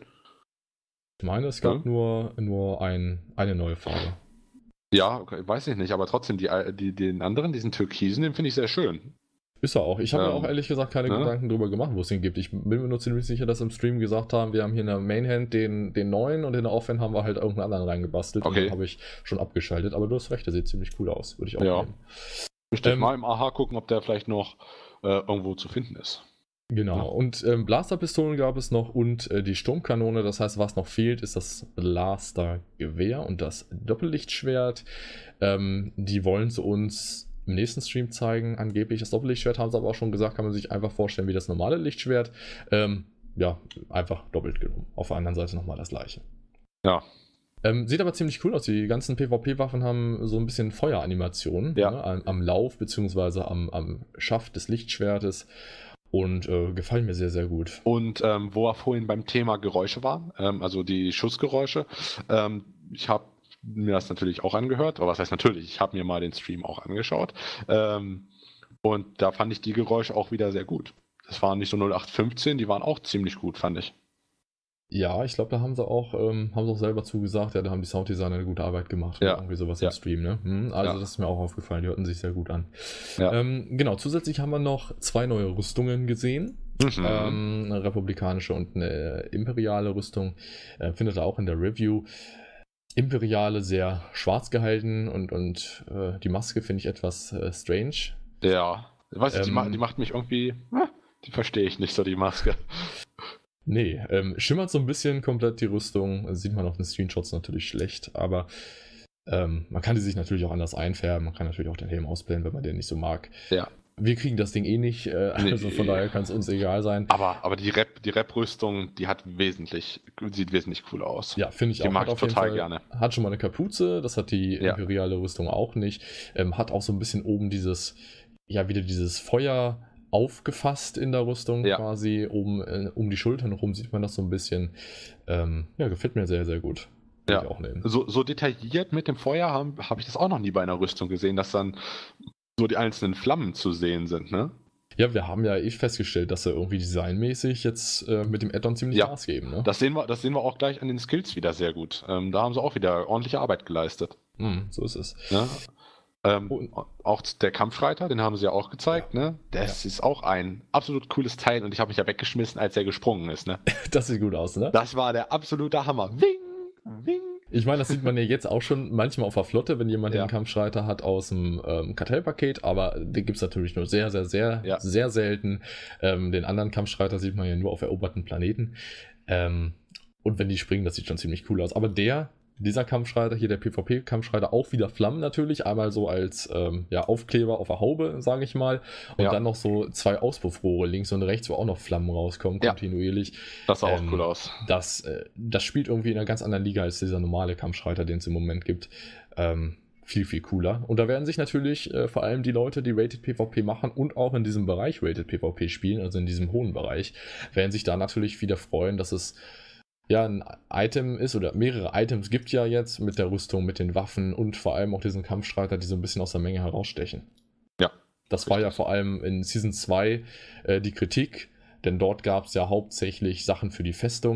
Ich meine, es gab ja. nur, nur ein, eine neue Farbe. Ja, okay, weiß ich nicht. Aber trotzdem, die, die, den anderen, diesen Türkisen, den finde ich sehr schön. Ist er auch. Ich habe ähm, mir auch ehrlich gesagt keine ne? Gedanken drüber gemacht, wo es den gibt. Ich bin mir nur ziemlich sicher, dass im Stream gesagt haben, wir haben hier in der Mainhand den, den neuen und in der Offhand haben wir halt irgendeinen anderen reingebastelt. Okay. Und den habe ich schon abgeschaltet. Aber du hast recht, der sieht ziemlich cool aus. Würde ich auch ja. nehmen. Bestimmt ähm, mal im A H gucken, ob der vielleicht noch äh, irgendwo zu finden ist. Genau. Ja. Und ähm, Blasterpistolen gab es noch und äh, die Sturmkanone. Das heißt, was noch fehlt, ist das Blastergewehr und das Doppellichtschwert. Ähm, die wollen zu uns im nächsten Stream zeigen, angeblich. Das Doppellichtschwert haben sie aber auch schon gesagt, kann man sich einfach vorstellen wie das normale Lichtschwert. Ähm, ja, einfach doppelt genommen. Auf der anderen Seite nochmal das gleiche. Ja. Ähm, sieht aber ziemlich cool aus. Die ganzen PvP-Waffen haben so ein bisschen Feueranimationen, ja. ne, am, am Lauf bzw. am, am Schaft des Lichtschwertes. Und äh, gefallen mir sehr, sehr gut. Und ähm, wo er vorhin beim Thema Geräusche war, ähm, also die Schussgeräusche, ähm, ich habe mir das natürlich auch angehört, aber was heißt natürlich, ich habe mir mal den Stream auch angeschaut ähm, und da fand ich die Geräusche auch wieder sehr gut. Das waren nicht so null acht fünfzehn, die waren auch ziemlich gut, fand ich. Ja, ich glaube, da haben sie auch ähm, haben sie auch selber zugesagt, ja, da haben die Sounddesigner eine gute Arbeit gemacht. Ja. Irgendwie sowas ja. im Stream, ne? Hm, also ja. das ist mir auch aufgefallen, die hörten sich sehr gut an. Ja. Ähm, genau, zusätzlich haben wir noch zwei neue Rüstungen gesehen. Mhm. Ähm, eine republikanische und eine imperiale Rüstung. Äh, findet ihr auch in der Review. Imperiale sehr schwarz gehalten und, und äh, die Maske finde ich etwas äh, strange. Ja, weißt du, ähm, die, ma- die macht mich irgendwie, die verstehe ich nicht so, die Maske. Nee, ähm, schimmert so ein bisschen komplett die Rüstung, das sieht man auf den Screenshots natürlich schlecht, aber ähm, man kann die sich natürlich auch anders einfärben, man kann natürlich auch den Helm ausblenden, wenn man den nicht so mag. Ja. Wir kriegen das Ding eh nicht, äh, also Nee. von daher kann es uns egal sein. Aber, aber die Rep, die Rep-Rüstung, die hat wesentlich, sieht wesentlich cool aus. Ja, finde ich Die auch. mag Hat ich auf jeden total Fall- gerne. Hat schon mal eine Kapuze, das hat die Ja. imperiale Rüstung auch nicht. Ähm, hat auch so ein bisschen oben dieses, ja, wieder dieses Feuer aufgefasst in der Rüstung Ja. quasi. Oben, äh, um die Schultern herum sieht man das so ein bisschen. Ähm, ja, gefällt mir sehr, sehr gut. Will Ja. ich auch nehmen. So, so detailliert mit dem Feuer habe hab ich das auch noch nie bei einer Rüstung gesehen, dass dann so die einzelnen Flammen zu sehen sind, ne? Ja, wir haben ja eh festgestellt, dass sie irgendwie designmäßig jetzt äh, mit dem Add-on ziemlich Ja. Gas geben. Ne? Das sehen wir, das sehen wir auch gleich an den Skills wieder sehr gut. Ähm, da haben sie auch wieder ordentliche Arbeit geleistet. Hm, so ist es. Ne? Ähm, Und- auch der Kampfreiter, den haben sie ja auch gezeigt, ne? Das ist auch ein absolut cooles Teil und ich habe mich ja weggeschmissen, als er gesprungen ist, ne? Das sieht gut aus, ne? Das war der absolute Hammer. Wing, wing. Ich meine, das sieht man ja jetzt auch schon manchmal auf der Flotte, wenn jemand Ja. den Kampfschreiter hat aus dem ähm, Kartellpaket, aber den gibt es natürlich nur sehr, sehr, sehr, Ja. sehr selten. Ähm, den anderen Kampfschreiter sieht man ja nur auf eroberten Planeten. Ähm, und wenn die springen, das sieht schon ziemlich cool aus. Aber der, dieser Kampfschreiter hier, der PvP-Kampfschreiter, auch wieder Flammen natürlich, einmal so als ähm, ja, Aufkleber auf der Haube, sage ich mal. Und Ja. dann noch so zwei Auspuffrohre links und rechts, wo auch noch Flammen rauskommen, Ja. kontinuierlich. Das sah Ähm, auch cool aus. Das, äh, das spielt irgendwie in einer ganz anderen Liga als dieser normale Kampfschreiter, den es im Moment gibt. Ähm, viel, viel cooler. Und da werden sich natürlich äh, vor allem die Leute, die Rated PvP machen und auch in diesem Bereich Rated PvP spielen, also in diesem hohen Bereich, werden sich da natürlich wieder freuen, dass es ja ein Item ist oder mehrere Items gibt ja jetzt mit der Rüstung, mit den Waffen und vor allem auch diesen Kampfstreiter, die so ein bisschen aus der Menge herausstechen. Ja. Das war ja vor allem in Season zwei äh, die Kritik, denn dort gab es ja hauptsächlich Sachen für die Festung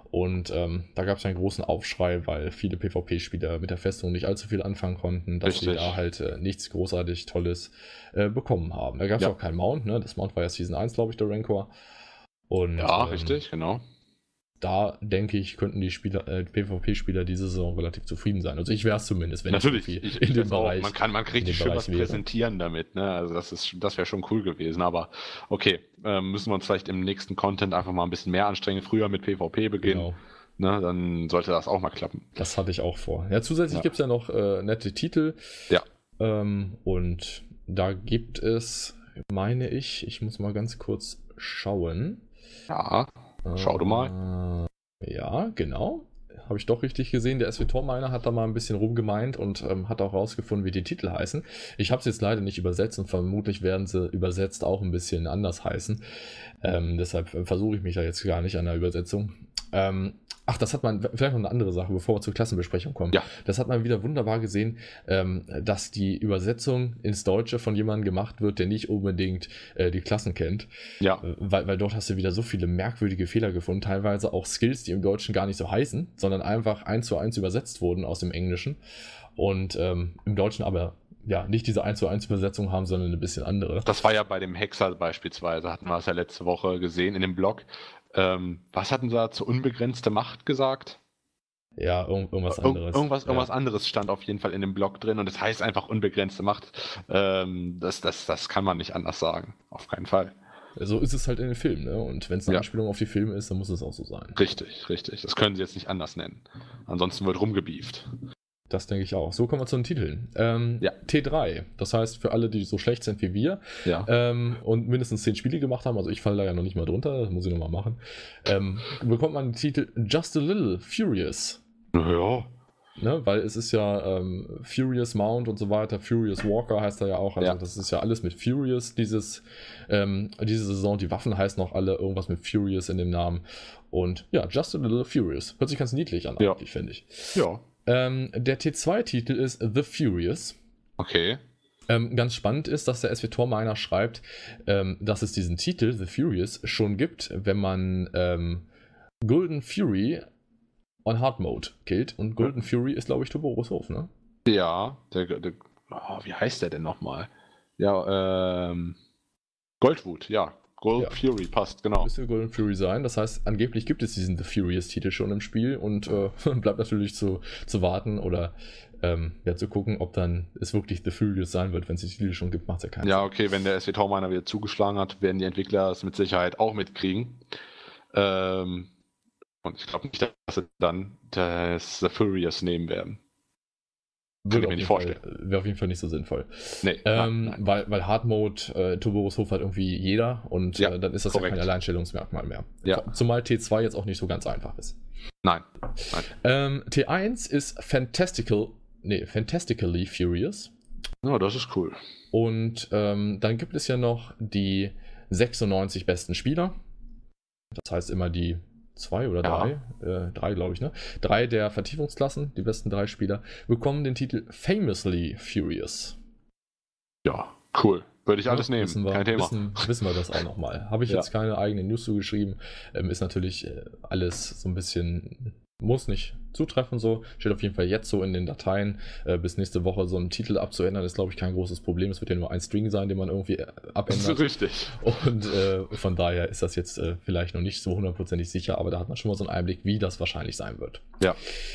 Und ähm, da gab es einen großen Aufschrei, weil viele PvP-Spieler mit der Festung nicht allzu viel anfangen konnten, dass Richtig. sie da halt äh, nichts großartig Tolles äh, bekommen haben. Da gab es Ja. auch keinen Mount, ne? Das Mount war ja Season eins, glaube ich, der Rancor. Und, Ja, ähm, richtig, genau. Da denke ich, könnten die Spieler, äh, PvP-Spieler diese Saison relativ zufrieden sein. Also ich wäre es zumindest, wenn Natürlich, ich, ich, in ich dem das auch. Bereich. Man kann, man kann richtig in dem schön Bereich was wäre. präsentieren damit, ne? Also das ist, das wäre schon cool gewesen. Aber okay, ähm, müssen wir uns vielleicht im nächsten Content einfach mal ein bisschen mehr anstrengen, früher mit PvP beginnen. Genau. Ne? Dann sollte das auch mal klappen. Das hatte ich auch vor. Ja, zusätzlich Ja. gibt es ja noch äh, nette Titel. Ja. Ähm, und da gibt es, meine ich, ich muss mal ganz kurz schauen. Ja, schau du mal. Äh, ja, genau. Habe ich doch richtig gesehen. Der S W Tor-Miner hat da mal ein bisschen rumgemeint und ähm, hat auch rausgefunden, wie die Titel heißen. Ich habe es jetzt leider nicht übersetzt und vermutlich werden sie übersetzt auch ein bisschen anders heißen. Ähm, deshalb versuche ich mich da jetzt gar nicht an der Übersetzung. Ähm, ach, das hat man, vielleicht noch eine andere Sache, bevor wir zur Klassenbesprechung kommen. Ja. Das hat man wieder wunderbar gesehen, ähm, dass die Übersetzung ins Deutsche von jemandem gemacht wird, der nicht unbedingt äh, die Klassen kennt. Ja. Äh, weil, weil dort hast du wieder so viele merkwürdige Fehler gefunden, teilweise auch Skills, die im Deutschen gar nicht so heißen, sondern einfach eins zu eins übersetzt wurden aus dem Englischen. Und ähm, im Deutschen aber ja nicht diese eins zu eins Übersetzung haben, sondern ein bisschen andere. Das war ja bei dem Hexer beispielsweise, hatten wir es ja letzte Woche gesehen in dem Blog. Ähm, was hatten sie da zur unbegrenzte Macht gesagt? Ja, irg irgendwas Ir anderes. Irgendwas, ja. irgendwas anderes stand auf jeden Fall in dem Blog drin und das heißt einfach unbegrenzte Macht. Ähm, das, das, das kann man nicht anders sagen. Auf keinen Fall. So ist es halt in den Filmen, ne? Und wenn es eine Ja. Anspielung auf die Filme ist, dann muss es auch so sein. Richtig, richtig. Das können sie jetzt nicht anders nennen. Ansonsten wird rumgebieft. Das denke ich auch. So kommen wir zu den Titeln. Ähm, Ja. T drei, das heißt für alle, die so schlecht sind wie wir Ja. ähm, und mindestens zehn Spiele gemacht haben, also ich falle da ja noch nicht mal drunter, das muss ich nochmal machen, ähm, bekommt man den Titel Just a Little Furious. Ja. Ne? Weil es ist ja ähm, Furious Mount und so weiter, Furious Walker heißt er ja auch, also Ja. das ist ja alles mit Furious, dieses, ähm, diese Saison, die Waffen heißen auch alle irgendwas mit Furious in dem Namen und ja, Just a Little Furious. Hört sich ganz niedlich an, Ja. eigentlich, finde ich. Ja. Ähm, der T zwei Titel ist The Furious. Okay. Ähm, ganz spannend ist, dass der S W Tor-Miner schreibt, ähm, dass es diesen Titel, The Furious, schon gibt, wenn man ähm, Golden Fury on Hard Mode killt. Und Golden Fury ist, glaube ich, Tuborus Hof, ne? Ja. Der, der, oh, wie heißt der denn nochmal? Ja, ähm. Goldwood, ja. Gold Ja. Fury passt, genau. Müsste Golden Fury sein. Das heißt, angeblich gibt es diesen The Furious-Titel schon im Spiel und äh, bleibt natürlich zu, zu warten oder ähm, ja, zu gucken, ob dann es wirklich The Furious sein wird. Wenn es die Titel schon gibt, macht es ja keinen Ja, Sinn. okay, wenn der S W Tor-Miner wieder zugeschlagen hat, werden die Entwickler es mit Sicherheit auch mitkriegen. Ähm, und ich glaube nicht, dass sie dann das The Furious nehmen werden. Kann ich mir nicht vorstellen. Wäre auf jeden Fall nicht so sinnvoll. Nee, Ähm, nein, nein. Weil, weil Hard Mode, äh, Tuborus Hof hat irgendwie jeder und Ja, äh, dann ist das korrekt. ja kein Alleinstellungsmerkmal mehr. Ja. Zumal T zwei jetzt auch nicht so ganz einfach ist. Nein. Nein. Ähm, T eins ist Fantastical, nee, Fantastically Furious. Ja, das ist cool. Und ähm, dann gibt es ja noch die sechsundneunzig besten Spieler. Das heißt immer die zwei oder Ja. drei, äh, drei glaube ich, ne? Drei der Vertiefungsklassen, die besten drei Spieler, bekommen den Titel Famously Furious. Ja, cool. Würde ich alles Ja, nehmen. Wissen wir, Kein Thema. Wissen, wissen wir das auch nochmal. Habe ich Ja. jetzt keine eigene News zugeschrieben. Ähm, ist natürlich äh, alles so ein bisschen, muss nicht zutreffen so. Steht auf jeden Fall jetzt so in den Dateien. Äh, bis nächste Woche so einen Titel abzuändern, ist glaube ich kein großes Problem. Es wird ja nur ein String sein, den man irgendwie äh, Das ist abändert. richtig. Und äh, von daher ist das jetzt äh, vielleicht noch nicht so hundertprozentig sicher, aber da hat man schon mal so einen Einblick, wie das wahrscheinlich sein wird. Ja.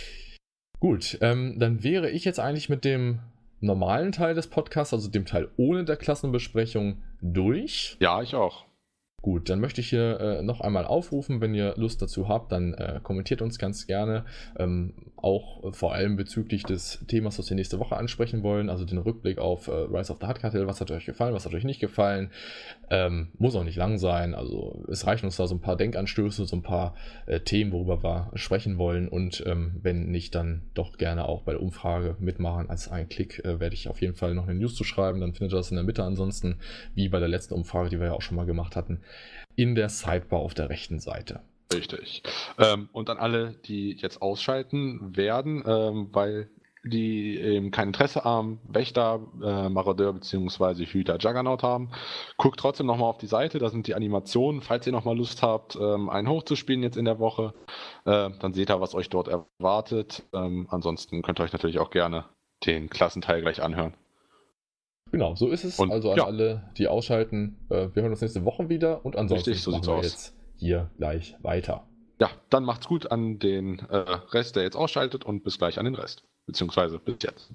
Gut, ähm, dann wäre ich jetzt eigentlich mit dem normalen Teil des Podcasts, also dem Teil ohne der Klassenbesprechung, durch. Ja, ich auch. Gut, dann möchte ich hier äh, noch einmal aufrufen, wenn ihr Lust dazu habt, dann äh, kommentiert uns ganz gerne, ähm, auch äh, vor allem bezüglich des Themas, das wir nächste Woche ansprechen wollen, also den Rückblick auf äh, Rise of the Hard Cartel, was hat euch gefallen, was hat euch nicht gefallen, ähm, muss auch nicht lang sein, also es reichen uns da so ein paar Denkanstöße, so ein paar äh, Themen, worüber wir sprechen wollen und ähm, wenn nicht, dann doch gerne auch bei der Umfrage mitmachen, als einen Klick äh, werde ich auf jeden Fall noch eine News zu schreiben, dann findet ihr das in der Mitte ansonsten, wie bei der letzten Umfrage, die wir ja auch schon mal gemacht hatten, in der Sidebar auf der rechten Seite. Richtig. Ähm, und an alle, die jetzt ausschalten werden, ähm, weil die eben kein Interesse am Wächter, äh, Marodeur bzw. Hüter Juggernaut haben. Guckt trotzdem nochmal auf die Seite, da sind die Animationen. Falls ihr nochmal Lust habt, ähm, einen hochzuspielen jetzt in der Woche, äh, dann seht ihr, was euch dort erwartet. Ähm, ansonsten könnt ihr euch natürlich auch gerne den Klassenteil gleich anhören. Genau, so ist es. Und, also an ja. alle, die ausschalten, äh, wir hören uns nächste Woche wieder und ansonsten Richtig, so machen sieht's wir aus. jetzt hier gleich weiter. Ja, dann macht's gut an den äh, Rest, der jetzt ausschaltet, und bis gleich an den Rest. Beziehungsweise bis jetzt.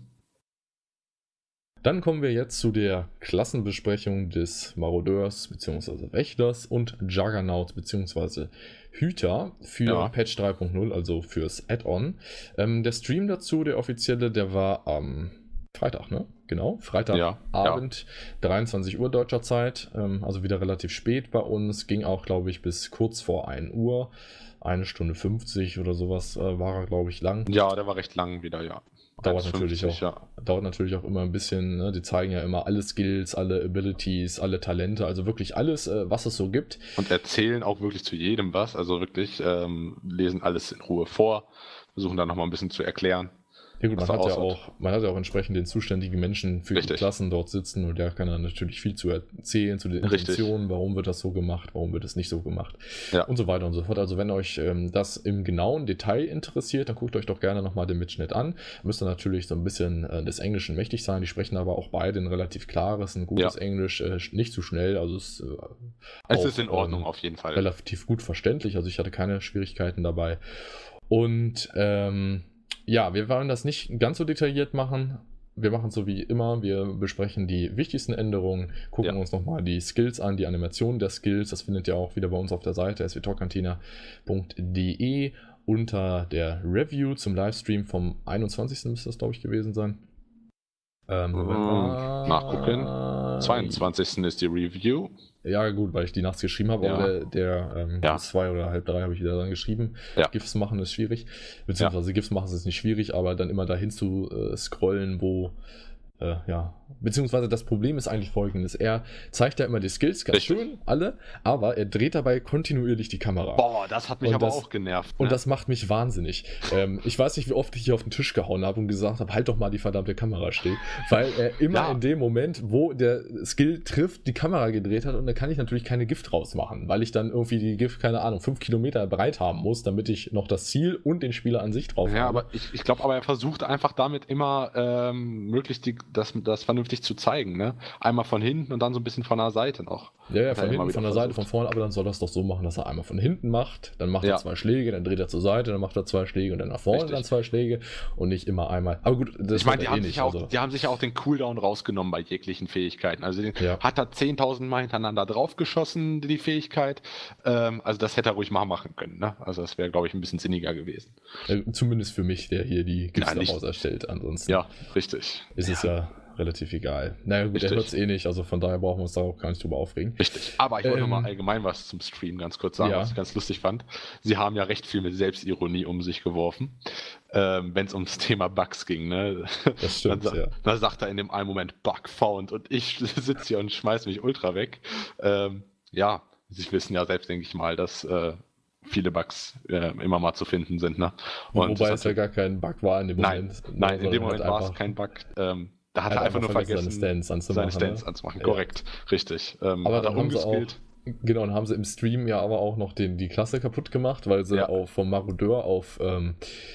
Dann kommen wir jetzt zu der Klassenbesprechung des Marodeurs bzw. Wächters und Juggernauts bzw. Hüter für Ja. Patch drei Punkt null, also fürs Add-on. Ähm, der Stream dazu, der offizielle, der war am Freitag, ne? Genau, Freitagabend, Ja, dreiundzwanzig Uhr deutscher Zeit, ähm, also wieder relativ spät bei uns, ging auch, glaube ich, bis kurz vor ein Uhr, eine Stunde fünfzig oder sowas äh, war er, glaube ich, lang. Ja, der war recht lang wieder, ja. Dauert eins natürlich, fünfzig, auch, dauert natürlich auch immer ein bisschen, ne? Die zeigen ja immer alle Skills, alle Abilities, alle Talente, also wirklich alles, äh, was es so gibt. Und erzählen auch wirklich zu jedem was, also wirklich ähm, lesen alles in Ruhe vor, versuchen dann nochmal ein bisschen zu erklären. Ja gut, man was hat da ja, ausschaut. auch, man hat ja auch entsprechend den zuständigen Menschen für die Richtig. Klassen dort sitzen und der kann dann natürlich viel zu erzählen, zu den Richtig. Intentionen, warum wird das so gemacht, warum wird es nicht so gemacht Ja. und so weiter und so fort. Also wenn euch ähm, das im genauen Detail interessiert, dann guckt euch doch gerne nochmal den Mitschnitt an. Müsst ihr natürlich so ein bisschen äh, des Englischen mächtig sein, die sprechen aber auch beide ein relativ klares, ein gutes Ja. Englisch, äh, nicht zu schnell, also es, äh, Es auch, ist in Ordnung ähm, auf jeden Fall. relativ gut verständlich, also ich hatte keine Schwierigkeiten dabei. Und ähm, ja, wir wollen das nicht ganz so detailliert machen. Wir machen es so wie immer. Wir besprechen die wichtigsten Änderungen, gucken Ja. uns nochmal die Skills an, die Animationen der Skills. Das findet ihr auch wieder bei uns auf der Seite s w talk cantina punkt d e unter der Review zum Livestream vom einundzwanzigsten müsste das, glaube ich, gewesen sein. Ähm, Mm, nachgucken. zweiundzwanzigsten ist die Review. Ja, gut, weil ich die nachts geschrieben habe, Ja. aber der, der ähm, Ja. bis zwei oder halb drei habe ich wieder dran geschrieben. Ja. GIFs machen ist schwierig. Beziehungsweise GIFs machen ist nicht schwierig, aber dann immer dahin zu äh, scrollen, wo äh, ja. Beziehungsweise das Problem ist eigentlich folgendes. Er zeigt ja immer die Skills, ganz Richtig. schön, alle, aber er dreht dabei kontinuierlich die Kamera. Boah, das hat mich Und aber das- auch genervt. Und ne? das macht mich wahnsinnig. ähm, ich weiß nicht, wie oft ich hier auf den Tisch gehauen habe und gesagt habe, halt doch mal die verdammte Kamera still. Weil er immer Ja. in dem Moment, wo der Skill trifft, die Kamera gedreht hat und da kann ich natürlich keine Gift draus machen, weil ich dann irgendwie die Gift, keine Ahnung, fünf Kilometer breit haben muss, damit ich noch das Ziel und den Spieler an sich drauf Ja, habe. aber ich, ich glaube, aber er versucht einfach damit immer ähm, möglichst die, das, das vernünftig zu zeigen, ne? Einmal von hinten und dann so ein bisschen von der Seite noch. Ja, ja, Hat er von immer hinten, wieder von der Seite, von versucht. vorne, aber dann soll er es doch so machen, dass er einmal von hinten macht, dann macht Ja. er zwei Schläge, dann dreht er zur Seite, dann macht er zwei Schläge und dann nach vorne Richtig. dann zwei Schläge und nicht immer einmal. Aber gut, das Ich meine, macht die, er haben eh sich nicht, ja auch, also. die haben sich ja auch den Cooldown rausgenommen bei jeglichen Fähigkeiten. Also den Ja. hat er zehntausend Mal hintereinander draufgeschossen, die Fähigkeit. Ähm, also das hätte er ruhig mal machen können. Ne? Also das wäre, glaube ich, ein bisschen sinniger gewesen. Äh, Zumindest für mich, der hier die Gifts Ja, nicht- daraus erstellt. Ansonsten Ja, richtig. ist es ja relativ egal. Naja, gut, Richtig. er hört es eh nicht, also von daher brauchen wir uns da auch gar nicht drüber aufregen. Richtig. Aber ich wollte Ähm, noch mal allgemein was zum Stream ganz kurz sagen, ja. was ich ganz lustig fand. Sie haben ja recht viel mit Selbstironie um sich geworfen, ähm, wenn es ums Thema Bugs ging. Ne? Das stimmt, dann, sa- ja. dann sagt er in dem einen Moment Bug found und ich sitze hier und schmeiß mich ultra weg. Ähm, ja, Sie wissen ja selbst, denke ich mal, dass äh, viele Bugs äh, immer mal zu finden sind. Ne? Und Wobei das es ja hat- gar kein Bug war in dem Nein, Moment. nein, in sondern dem Moment halt war es einfach- kein Bug. Ähm, da hat halt er einfach nur vergessen, seine Stance anzumachen. seine Stance ne? anzumachen. Ja. Korrekt, richtig. Ähm, Aber hat er dann haben sie auch, umgeskillt. genau, dann haben sie im Stream ja aber auch noch den, die Klasse kaputt gemacht, weil sie Ja. auf, vom Marodeur auf, ähm,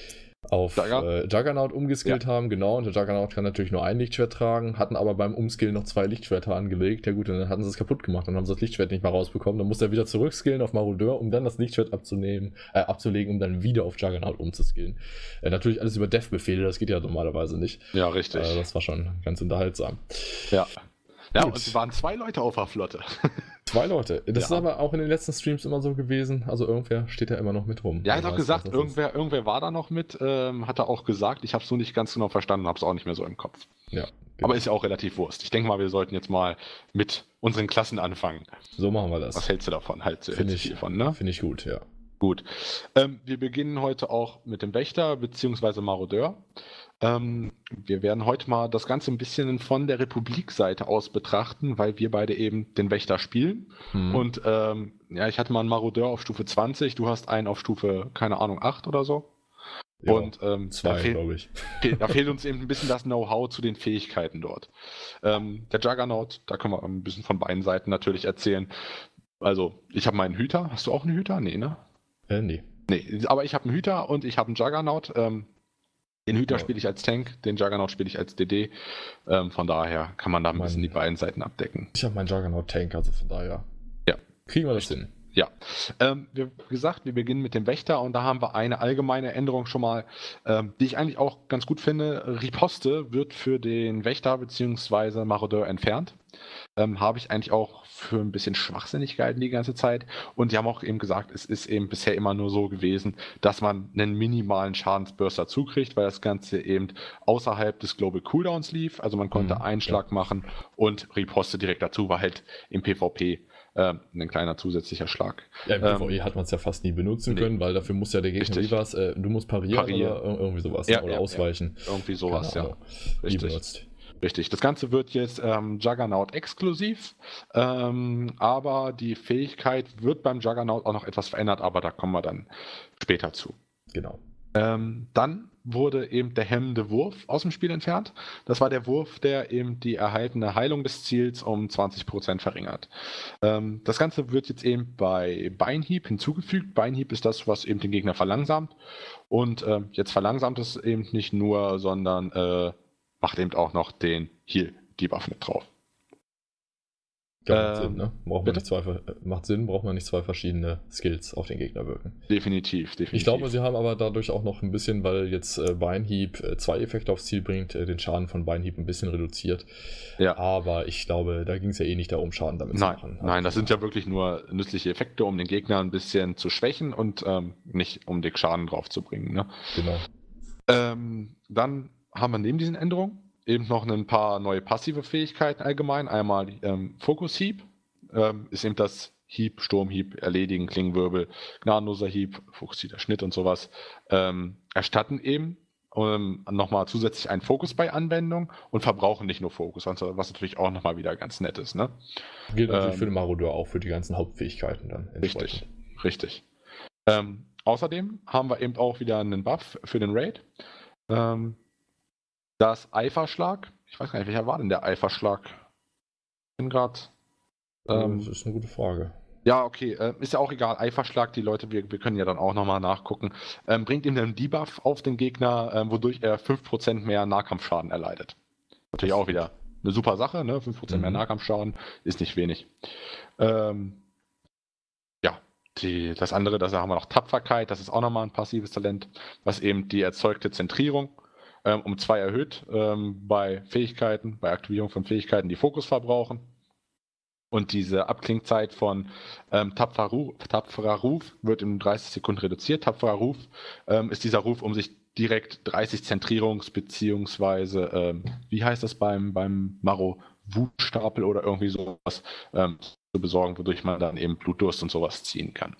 auf Jugger? äh, Juggernaut umgeskillt haben, genau, und der Juggernaut kann natürlich nur ein Lichtschwert tragen, hatten aber beim Umskillen noch zwei Lichtschwerter angelegt, ja gut, und dann hatten sie es kaputt gemacht, dann haben sie das Lichtschwert nicht mehr rausbekommen, dann musste er wieder zurückskillen auf Marodeur, um dann das Lichtschwert abzunehmen, äh, abzulegen, um dann wieder auf Juggernaut umzuskillen. Äh, natürlich alles über Dev-Befehle, das geht ja normalerweise nicht. Ja, richtig. Äh, das war schon ganz unterhaltsam. Ja. Ja, Gut. und es waren zwei Leute auf der Flotte. Zwei Leute. Das Ja. ist aber auch in den letzten Streams immer so gewesen. Also irgendwer steht da immer noch mit rum. Ja, er Wer hat auch weiß, gesagt, was das ist. irgendwer, irgendwer war da noch mit, ähm, hat er auch gesagt. Ich habe es nur nicht ganz genau verstanden, habe es auch nicht mehr so im Kopf. Ja, genau. Aber ist ja auch relativ Wurst. Ich denke mal, wir sollten jetzt mal mit unseren Klassen anfangen. So machen wir das. Was hältst du davon? Halt, Finde hältst ich, du viel von, ne? Finde ich gut, ja. Gut. Ähm, wir beginnen heute auch mit dem Wächter bzw. Marodeur. Ähm, wir werden heute mal das Ganze ein bisschen von der Republik-Seite aus betrachten, weil wir beide eben den Wächter spielen. Hm. Und ähm, ja, ich hatte mal einen Marodeur auf Stufe zwanzig, du hast einen auf Stufe, keine Ahnung, acht oder so. Ja, und ähm, zwei, fehl, glaube ich. da fehlt uns eben ein bisschen das Know-how zu den Fähigkeiten dort. Ähm, der Juggernaut, da können wir ein bisschen von beiden Seiten natürlich erzählen. Also, ich habe meinen Hüter. Hast du auch einen Hüter? Nee, ne? Äh, nee. Nee, aber ich habe einen Hüter und ich habe einen Juggernaut. Ähm, den Hüter Ja. spiele ich als Tank, den Juggernaut spiele ich als D D. Ähm, von daher kann man da ein Mein- bisschen die beiden Seiten abdecken. Ich habe meinen Juggernaut-Tank, also von daher Ja. kriegen wir das hin. Ja, ähm, wie gesagt, wir beginnen mit dem Wächter und da haben wir eine allgemeine Änderung schon mal, ähm, die ich eigentlich auch ganz gut finde. Riposte wird für den Wächter bzw. Marodeur entfernt. Ähm, habe ich eigentlich auch für ein bisschen schwachsinnig gehalten die ganze Zeit. Und die haben auch eben gesagt, es ist eben bisher immer nur so gewesen, dass man einen minimalen Schadensburst dazu kriegt, weil das Ganze eben außerhalb des Global Cooldowns lief. Also man konnte Mhm, einen Schlag machen und Riposte direkt dazu war halt im PvP äh, ein kleiner zusätzlicher Schlag. Ja, im Ähm, PvE hat man es ja fast nie benutzen nee. können, weil dafür muss ja der Gegner, Richtig. wie war's, äh, du musst parieren, Parieren. oder ir- irgendwie sowas, Ja, ne? oder ja, ausweichen. Irgendwie sowas, Keine ja. Ahnung. Nie Richtig. benutzt. Richtig. Das Ganze wird jetzt ähm, Juggernaut exklusiv, ähm, aber die Fähigkeit wird beim Juggernaut auch noch etwas verändert, aber da kommen wir dann später zu. Genau. Ähm, dann wurde eben der hemmende Wurf aus dem Spiel entfernt. Das war der Wurf, der eben die erhaltene Heilung des Ziels um zwanzig Prozent verringert. Ähm, das Ganze wird jetzt eben bei Beinhieb hinzugefügt. Beinhieb ist das, was eben den Gegner verlangsamt. Und ähm, jetzt verlangsamt es eben nicht nur, sondern äh, macht eben auch noch den Heal-Debuff mit drauf. Ja, macht Ähm, Sinn, ne? Braucht man bitte? nicht zwei, ver- äh, macht Sinn, braucht man nicht zwei verschiedene Skills auf den Gegner wirken. Definitiv, definitiv. Ich glaube, sie haben aber dadurch auch noch ein bisschen, weil jetzt äh, Beinhieb äh, zwei Effekte aufs Ziel bringt, äh, den Schaden von Beinhieb ein bisschen reduziert. Ja. Aber ich glaube, da ging es ja eh nicht darum, Schaden damit Nein, zu machen. nein, das sind ja wirklich nur nützliche Effekte, um den Gegner ein bisschen zu schwächen und ähm, nicht um den Schaden drauf zu bringen. Ne? Genau. Ähm, dann haben wir neben diesen Änderungen eben noch ein paar neue passive Fähigkeiten allgemein. Einmal ähm, Focus Hieb, ähm, ist eben das Hieb, Sturmhieb, Erledigen, Klingenwirbel, Gnadenloser Hieb, fokussierter Schnitt und sowas, ähm, erstatten eben ähm, nochmal zusätzlich einen Fokus bei Anwendung und verbrauchen nicht nur Fokus, was was natürlich auch nochmal wieder ganz nett ist. Ne? Gilt natürlich Ähm, für den Marodeur auch, für die ganzen Hauptfähigkeiten dann. Richtig, richtig. Ähm, außerdem haben wir eben auch wieder einen Buff für den Raid. Ähm, das Eiferschlag. Ich weiß gar nicht, welcher war denn der Eiferschlag? Ich bin gerade. Ähm, das ist eine gute Frage. ja, okay, äh, ist ja auch egal. Eiferschlag, die Leute, wir, wir können ja dann auch nochmal nachgucken. Ähm, bringt ihm einen Debuff auf den Gegner, ähm, wodurch er fünf Prozent mehr Nahkampfschaden erleidet. Natürlich Das auch wieder eine super Sache, ne? fünf Prozent mehr Mhm. Nahkampfschaden ist nicht wenig. Ähm, ja, die, das andere, da haben wir noch Tapferkeit, das ist auch nochmal ein passives Talent, was eben die erzeugte Zentrierung ähm, um zwei erhöht ähm, bei Fähigkeiten, bei Aktivierung von Fähigkeiten, die Fokus verbrauchen. Und diese Abklingzeit von ähm, tapferer, Ruf, tapferer Ruf wird um dreißig Sekunden reduziert. Tapferer Ruf ähm, ist dieser Ruf, um sich direkt dreißig Zentrierungs- beziehungsweise, ähm, wie heißt das beim, beim Maro, Wutstapel oder irgendwie sowas ähm, zu besorgen, wodurch man dann eben Blutdurst und sowas ziehen kann.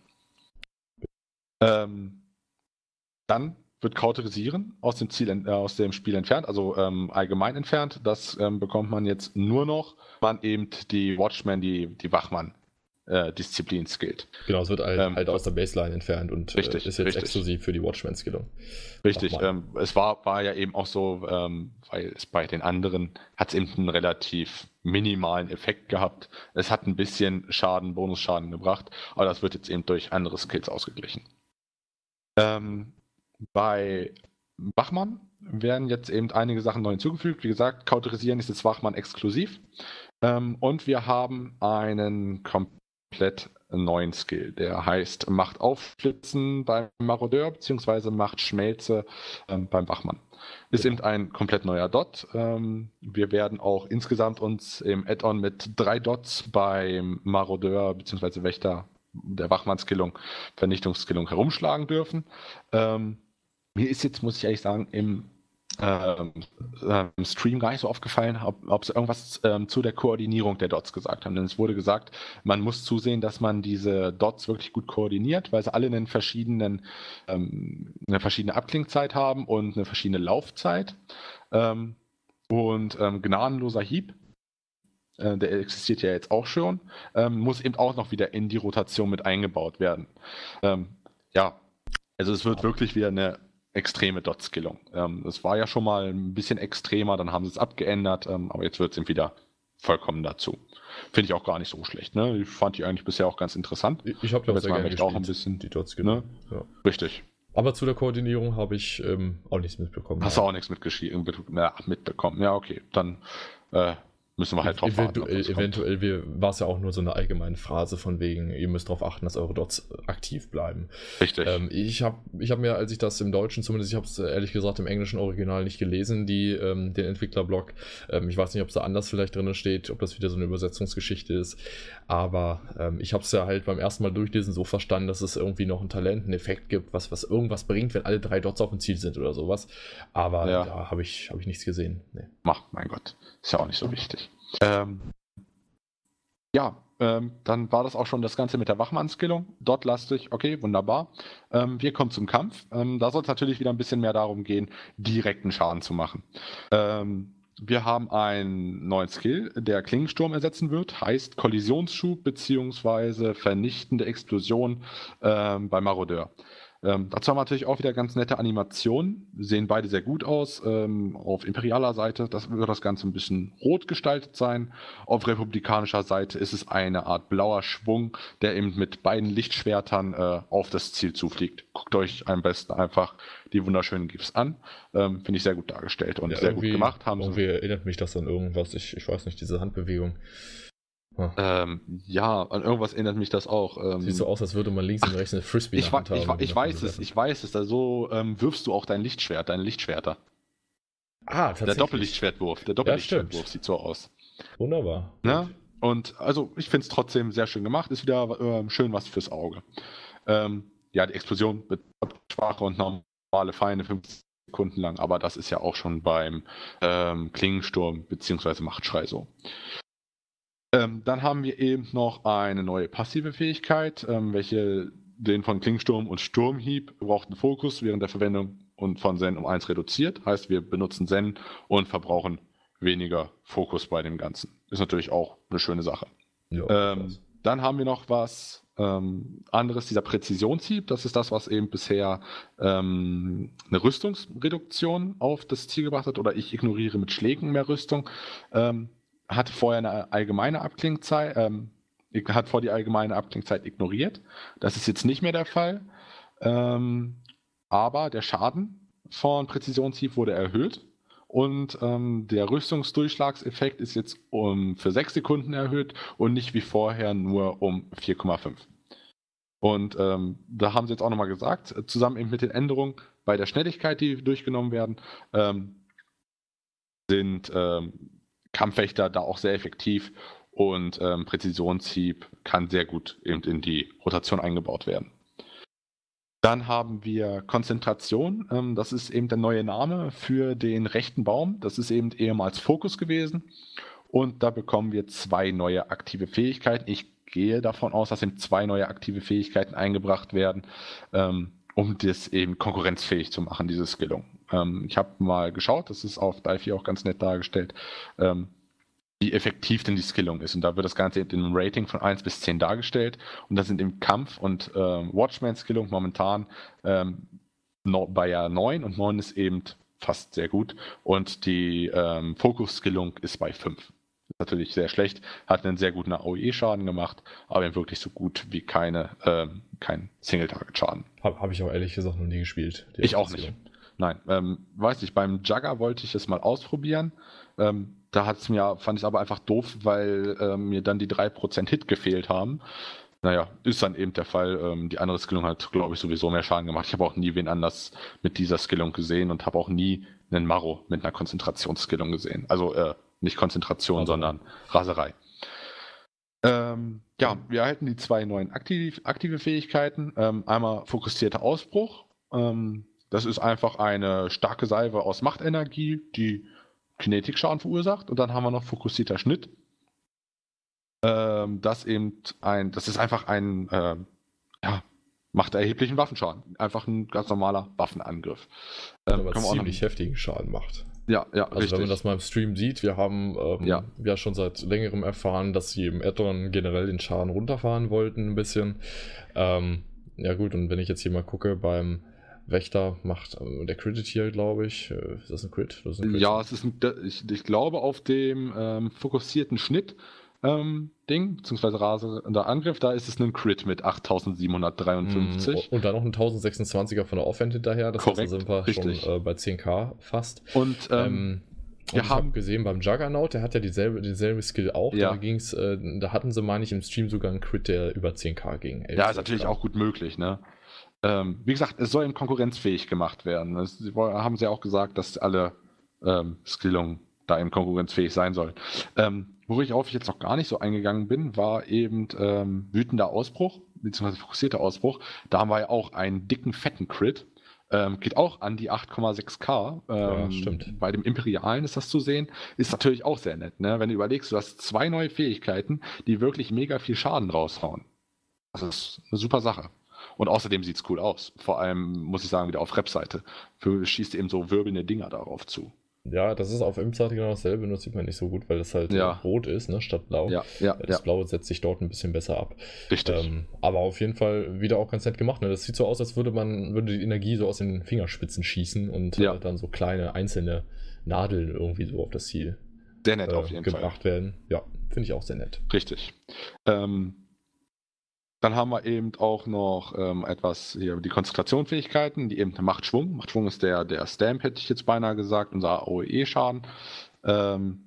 Ähm, dann wird Kauterisieren aus dem, Ziel, äh, aus dem Spiel entfernt, also ähm, allgemein entfernt. Das ähm, bekommt man jetzt nur noch, wenn man eben die Watchman, die, die Wachmann-Disziplin äh, skillt. Genau, es wird halt, Ähm, halt aus der Baseline entfernt und richtig, äh, ist jetzt richtig. exklusiv für die Watchman-Skillung. Richtig, Wachmann. ähm, es war, war ja eben auch so, ähm, weil es bei den anderen hat es eben einen relativ minimalen Effekt gehabt. Es hat ein bisschen Schaden, Bonusschaden gebracht, aber das wird jetzt eben durch andere Skills ausgeglichen. Ähm, bei Wachmann werden jetzt eben einige Sachen neu hinzugefügt. Wie gesagt, Kauterisieren ist jetzt Wachmann exklusiv. Ähm, und wir haben einen komplett neuen Skill, der heißt Macht Aufschlitzen beim Marodeur bzw. Macht Schmelze ähm, beim Wachmann. Ist eben ein komplett neuer Dot. Ähm, wir werden auch insgesamt uns im Add-on mit drei Dots beim Marodeur bzw. Wächter der Wachmann-Skillung, Vernichtungsskillung herumschlagen dürfen. Ähm, mir ist jetzt, muss ich ehrlich sagen, im ähm, ähm, Stream gar nicht so aufgefallen, ob, ob sie irgendwas ähm, zu der Koordinierung der Dots gesagt haben. Denn es wurde gesagt, man muss zusehen, dass man diese Dots wirklich gut koordiniert, weil sie alle einen verschiedenen, ähm, eine verschiedene Abklingzeit haben und eine verschiedene Laufzeit. Ähm, und ähm, gnadenloser Hieb, äh, der existiert ja jetzt auch schon, ähm, muss eben auch noch wieder in die Rotation mit eingebaut werden. Ähm, ja, also es wird wirklich wieder eine extreme Dot-Skillung. Ähm, das war ja schon mal ein bisschen extremer, dann haben sie es abgeändert, ähm, aber jetzt wird es eben wieder vollkommen dazu. Finde ich auch gar nicht so schlecht. Ne? Ich fand die eigentlich bisher auch ganz interessant. Ich, ich habe ja auch sehr gerne auch ein bisschen, die Dot-Skillung. Ne? Ja. Richtig. Aber zu der Koordinierung habe ich ähm, auch nichts mitbekommen. Hast du auch nichts ja, mitbekommen? Ja, okay. Dann äh, müssen wir halt drauf eventuell, warten. Eventuell war es ja auch nur so eine allgemeine Phrase von wegen, ihr müsst darauf achten, dass eure Dots aktiv bleiben. Richtig. Ähm, ich habe ich hab mir, als ich das im Deutschen zumindest, ich habe es ehrlich gesagt im englischen Original nicht gelesen, die, ähm, den Entwicklerblog. Ähm, ich weiß nicht, ob es da anders vielleicht drin steht, ob das wieder so eine Übersetzungsgeschichte ist. Aber ähm, ich habe es ja halt beim ersten Mal durchlesen so verstanden, dass es irgendwie noch ein Talent, einen Effekt gibt, was, was irgendwas bringt, wenn alle drei Dots auf dem Ziel sind oder sowas. Aber ja. da habe ich, hab ich nichts gesehen. Nee. Ach, mein Gott. Ist ja auch nicht so wichtig. Ähm, ja, ähm, dann war das auch schon das Ganze mit der Wachmann-Skillung. Dot-lastig, okay, wunderbar. Ähm, wir kommen zum Kampf. Ähm, da soll es natürlich wieder ein bisschen mehr darum gehen, direkten Schaden zu machen. Ähm, wir haben einen neuen Skill, der Klingensturm ersetzen wird, heißt Kollisionsschub bzw. vernichtende Explosion ähm, bei Marodeur. Ähm, dazu haben wir natürlich auch wieder ganz nette Animationen, sehen beide sehr gut aus. Ähm, auf imperialer Seite das wird das Ganze ein bisschen rot gestaltet sein. Auf republikanischer Seite ist es eine Art blauer Schwung, der eben mit beiden Lichtschwertern äh, auf das Ziel zufliegt. Guckt euch am besten einfach die wunderschönen GIFs an. Ähm, Finde ich sehr gut dargestellt und ja, sehr gut gemacht. Haben irgendwie sie. Erinnert mich das an irgendwas, ich, ich weiß nicht, diese Handbewegung. Hm. Ähm, ja, an irgendwas erinnert mich das auch. Ähm, Sieht so aus, als würde man links und rechts eine Frisbee ich, ich, ich, ich weiß es, ich weiß es. Also ähm, wirfst du auch dein Lichtschwert, deine Lichtschwerter. Ah, tatsächlich. Der Doppellichtschwertwurf, der Doppellichtschwertwurf ja, sieht so aus. Wunderbar. Ne? Und also ich finde es trotzdem sehr schön gemacht, ist wieder äh, schön was fürs Auge. Ähm, ja, die Explosion betrifft schwache und normale Feinde fünfzehn Sekunden lang, aber das ist ja auch schon beim ähm, Klingensturm bzw. Machtschrei so. Ähm, dann haben wir eben noch eine neue passive Fähigkeit, ähm, welche den von Klingensturm und Sturmhieb gebrauchten Fokus während der Verwendung und von Zen um eins reduziert. Heißt, wir benutzen Zen und verbrauchen weniger Fokus bei dem Ganzen. Ist natürlich auch eine schöne Sache. Ja, ähm, dann haben wir noch was ähm, anderes, dieser Präzisionshieb. Das ist das, was eben bisher ähm, eine Rüstungsreduktion auf das Ziel gebracht hat. Oder ich ignoriere mit Schlägen mehr Rüstung. Ähm, hat vorher eine allgemeine Abklingzeit, ähm, hat vor die allgemeine Abklingzeit ignoriert. Das ist jetzt nicht mehr der Fall. Ähm, aber der Schaden von Präzisionshieb wurde erhöht und ähm, der Rüstungsdurchschlagseffekt ist jetzt um für sechs Sekunden erhöht und nicht wie vorher nur um vier Komma fünf. Und ähm, da haben sie jetzt auch nochmal gesagt, zusammen eben mit den Änderungen bei der Schnelligkeit, die durchgenommen werden, ähm, sind ähm, Kampfwächter da auch sehr effektiv und ähm, Präzisionshieb kann sehr gut eben in die Rotation eingebaut werden. Dann haben wir Konzentration. Ähm, das ist eben der neue Name für den rechten Baum. Das ist eben ehemals Fokus gewesen. Und da bekommen wir zwei neue aktive Fähigkeiten. Ich gehe davon aus, dass eben zwei neue aktive Fähigkeiten eingebracht werden, ähm, um das eben konkurrenzfähig zu machen, diese Skillung. Ähm, ich habe mal geschaut, das ist auf Dive vier auch ganz nett dargestellt, ähm, wie effektiv denn die Skillung ist. Und da wird das Ganze in einem Rating von eins bis zehn dargestellt. Und da sind im Kampf- und ähm, Watchman-Skillung momentan ähm, no, bei ja neun und neun ist eben fast sehr gut. Und die ähm, Fokus-Skillung ist bei fünf. Natürlich sehr schlecht, hat einen sehr guten A O E-Schaden gemacht, aber wirklich so gut wie keine, ähm, kein Single-Target-Schaden. Habe hab ich auch ehrlich gesagt noch nie gespielt. Ich auch nicht. Nein, ähm, weiß nicht, beim Jugger wollte ich es mal ausprobieren. Ähm, da hat's mir, fand ich es aber einfach doof, weil ähm, mir dann die drei Prozent Hit gefehlt haben. Naja, ist dann eben der Fall. Ähm, die andere Skillung hat, glaube ich, sowieso mehr Schaden gemacht. Ich habe auch nie wen anders mit dieser Skillung gesehen und habe auch nie einen Maro mit einer Konzentrationsskillung gesehen. Also äh, nicht Konzentration, also, sondern Raserei. Ähm, ja, wir erhalten die zwei neuen aktiv, aktive Fähigkeiten. Ähm, einmal fokussierter Ausbruch. Ähm, das ist einfach eine starke Salve aus Machtenergie, die Kinetikschaden verursacht. Und dann haben wir noch fokussierter Schnitt. Ähm, das eben ein, das ist einfach ein, äh, ja, macht erheblichen Waffenschaden. Einfach ein ganz normaler Waffenangriff. Ähm, aber ziemlich heftigen Schaden macht. Ja, ja, also richtig. Wenn man das mal im Stream sieht, wir haben ähm, ja. ja schon seit längerem erfahren, dass sie im Add-on generell den Schaden runterfahren wollten ein bisschen. Ähm, ja gut, und wenn ich jetzt hier mal gucke beim Wächter macht äh, der Crit hier, glaube ich. Äh, ist das ein Crit? Das ist ein Crit. Ja, es ist ein, ich, ich glaube auf dem ähm, fokussierten Schnitt ähm, Ding, beziehungsweise rasender Angriff, da ist es ein Crit mit achttausendsiebenhundertdreiundfünfzig. Und dann noch ein tausendsechsundzwanziger von der Offhand hinterher. Das Korrekt, heißt, da sind wir richtig. schon äh, bei zehn K fast. Und, ähm, ähm, und wir ich haben habe gesehen, beim Juggernaut, der hat ja dieselbe, dieselbe Skill auch. Ja. Da ging's, äh, da hatten sie, meine ich, im Stream sogar einen Crit, der über zehn K ging. Ja, ist natürlich auch gut möglich, ne? Ähm, wie gesagt, es soll eben konkurrenzfähig gemacht werden. Das haben sie auch gesagt, dass alle ähm, Skillungen da eben konkurrenzfähig sein sollen. Ähm, worauf ich jetzt noch gar nicht so eingegangen bin, war eben ähm, wütender Ausbruch, beziehungsweise fokussierter Ausbruch. Da haben wir ja auch einen dicken, fetten Crit. Ähm, geht auch an die acht Komma sechs K. Ähm, Ja, stimmt. Bei dem Imperialen ist das zu sehen. Ist natürlich auch sehr nett, ne? Wenn du überlegst, du hast zwei neue Fähigkeiten, die wirklich mega viel Schaden raushauen. Das ist eine super Sache. Und außerdem sieht es cool aus. Vor allem, muss ich sagen, wieder auf Rep-Seite. Für schießt eben so wirbelnde Dinger darauf zu. Ja, das ist auf Imp-Seite genau dasselbe, nur das sieht man nicht so gut, weil das halt Ja. äh, rot ist, ne, statt blau. Ja, ja, Das ja. Blaue setzt sich dort ein bisschen besser ab. Richtig. Ähm, aber auf jeden Fall wieder auch ganz nett gemacht. Ne? Das sieht so aus, als würde man würde die Energie so aus den Fingerspitzen schießen und Ja. äh, dann so kleine einzelne Nadeln irgendwie so auf das Ziel Sehr nett äh, auf jeden Fall. gebracht werden. Ja, finde ich auch sehr nett. Richtig. Ähm, dann haben wir eben auch noch ähm, etwas hier, die Konzentrationsfähigkeiten, die eben Machtschwung. Machtschwung ist der, der Stamp, hätte ich jetzt beinahe gesagt, unser A O E-Schaden. Ähm,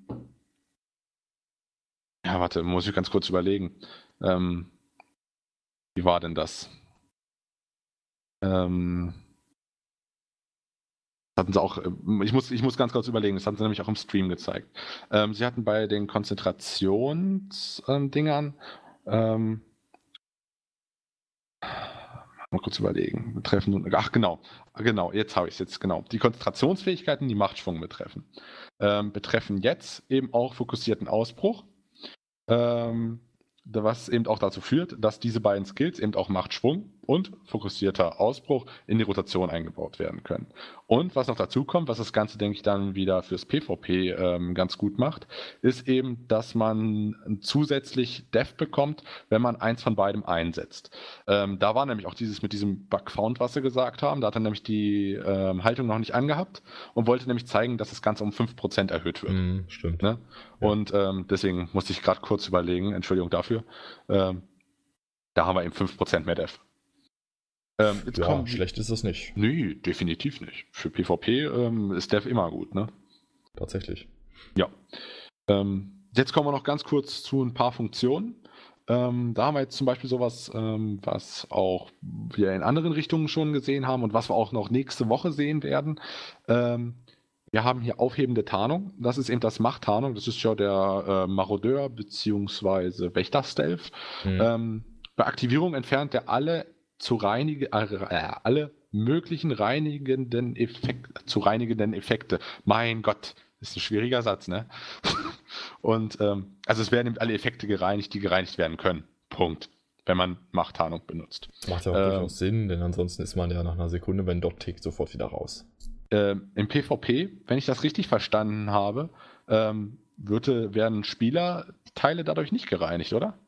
ja, warte, muss ich ganz kurz überlegen. Ähm, wie war denn das? Ähm, hatten sie auch, ich muss, ich muss ganz kurz überlegen, das hatten sie nämlich auch im Stream gezeigt. Ähm, sie hatten bei den Konzentrationsdingern, ähm, mal kurz überlegen, betreffen, ach genau, genau, jetzt habe ich es jetzt, genau. Die Konzentrationsfähigkeiten, die Machtschwung betreffen, ähm, betreffen jetzt eben auch fokussierten Ausbruch, ähm, was eben auch dazu führt, dass diese beiden Skills eben auch Machtschwung und fokussierter Ausbruch in die Rotation eingebaut werden können. Und was noch dazu kommt, was das Ganze, denke ich, dann wieder fürs PvP ähm, ganz gut macht, ist eben, dass man zusätzlich Def bekommt, wenn man eins von beidem einsetzt. Ähm, da war nämlich auch dieses mit diesem Bug-Found, was sie gesagt haben. Da hat er nämlich die ähm, Haltung noch nicht angehabt und wollte nämlich zeigen, dass das Ganze um fünf Prozent erhöht wird. Mm, stimmt. Ne? Ja. Und ähm, deswegen musste ich gerade kurz überlegen, Entschuldigung dafür, ähm, da haben wir eben fünf Prozent mehr Def. Ähm, jetzt ja, kommen, schlecht ist es nicht. Nee, definitiv nicht. Für PvP ähm, ist Def immer gut, ne? Tatsächlich. Ja. Ähm, jetzt kommen wir noch ganz kurz zu ein paar Funktionen. Ähm, da haben wir jetzt zum Beispiel sowas, ähm, was auch wir in anderen Richtungen schon gesehen haben und was wir auch noch nächste Woche sehen werden. Ähm, wir haben hier aufhebende Tarnung. Das ist eben das Machttarnung. Das ist ja der äh, Marodeur bzw. Wächter-Stealth. Mhm. Ähm, bei Aktivierung entfernt er alle zu reinigen, äh, alle möglichen reinigenden Effekte, zu reinigenden Effekte. Mein Gott, das ist ein schwieriger Satz, ne? Und ähm, also es werden eben alle Effekte gereinigt, die gereinigt werden können. Punkt. Wenn man Machttarnung benutzt. Das macht ja auch Ähm, durchaus Sinn, denn ansonsten ist man ja nach einer Sekunde, wenn Dot tickt, sofort wieder raus. Ähm, Im PvP, wenn ich das richtig verstanden habe, ähm, würde, werden Spielerteile dadurch nicht gereinigt, oder?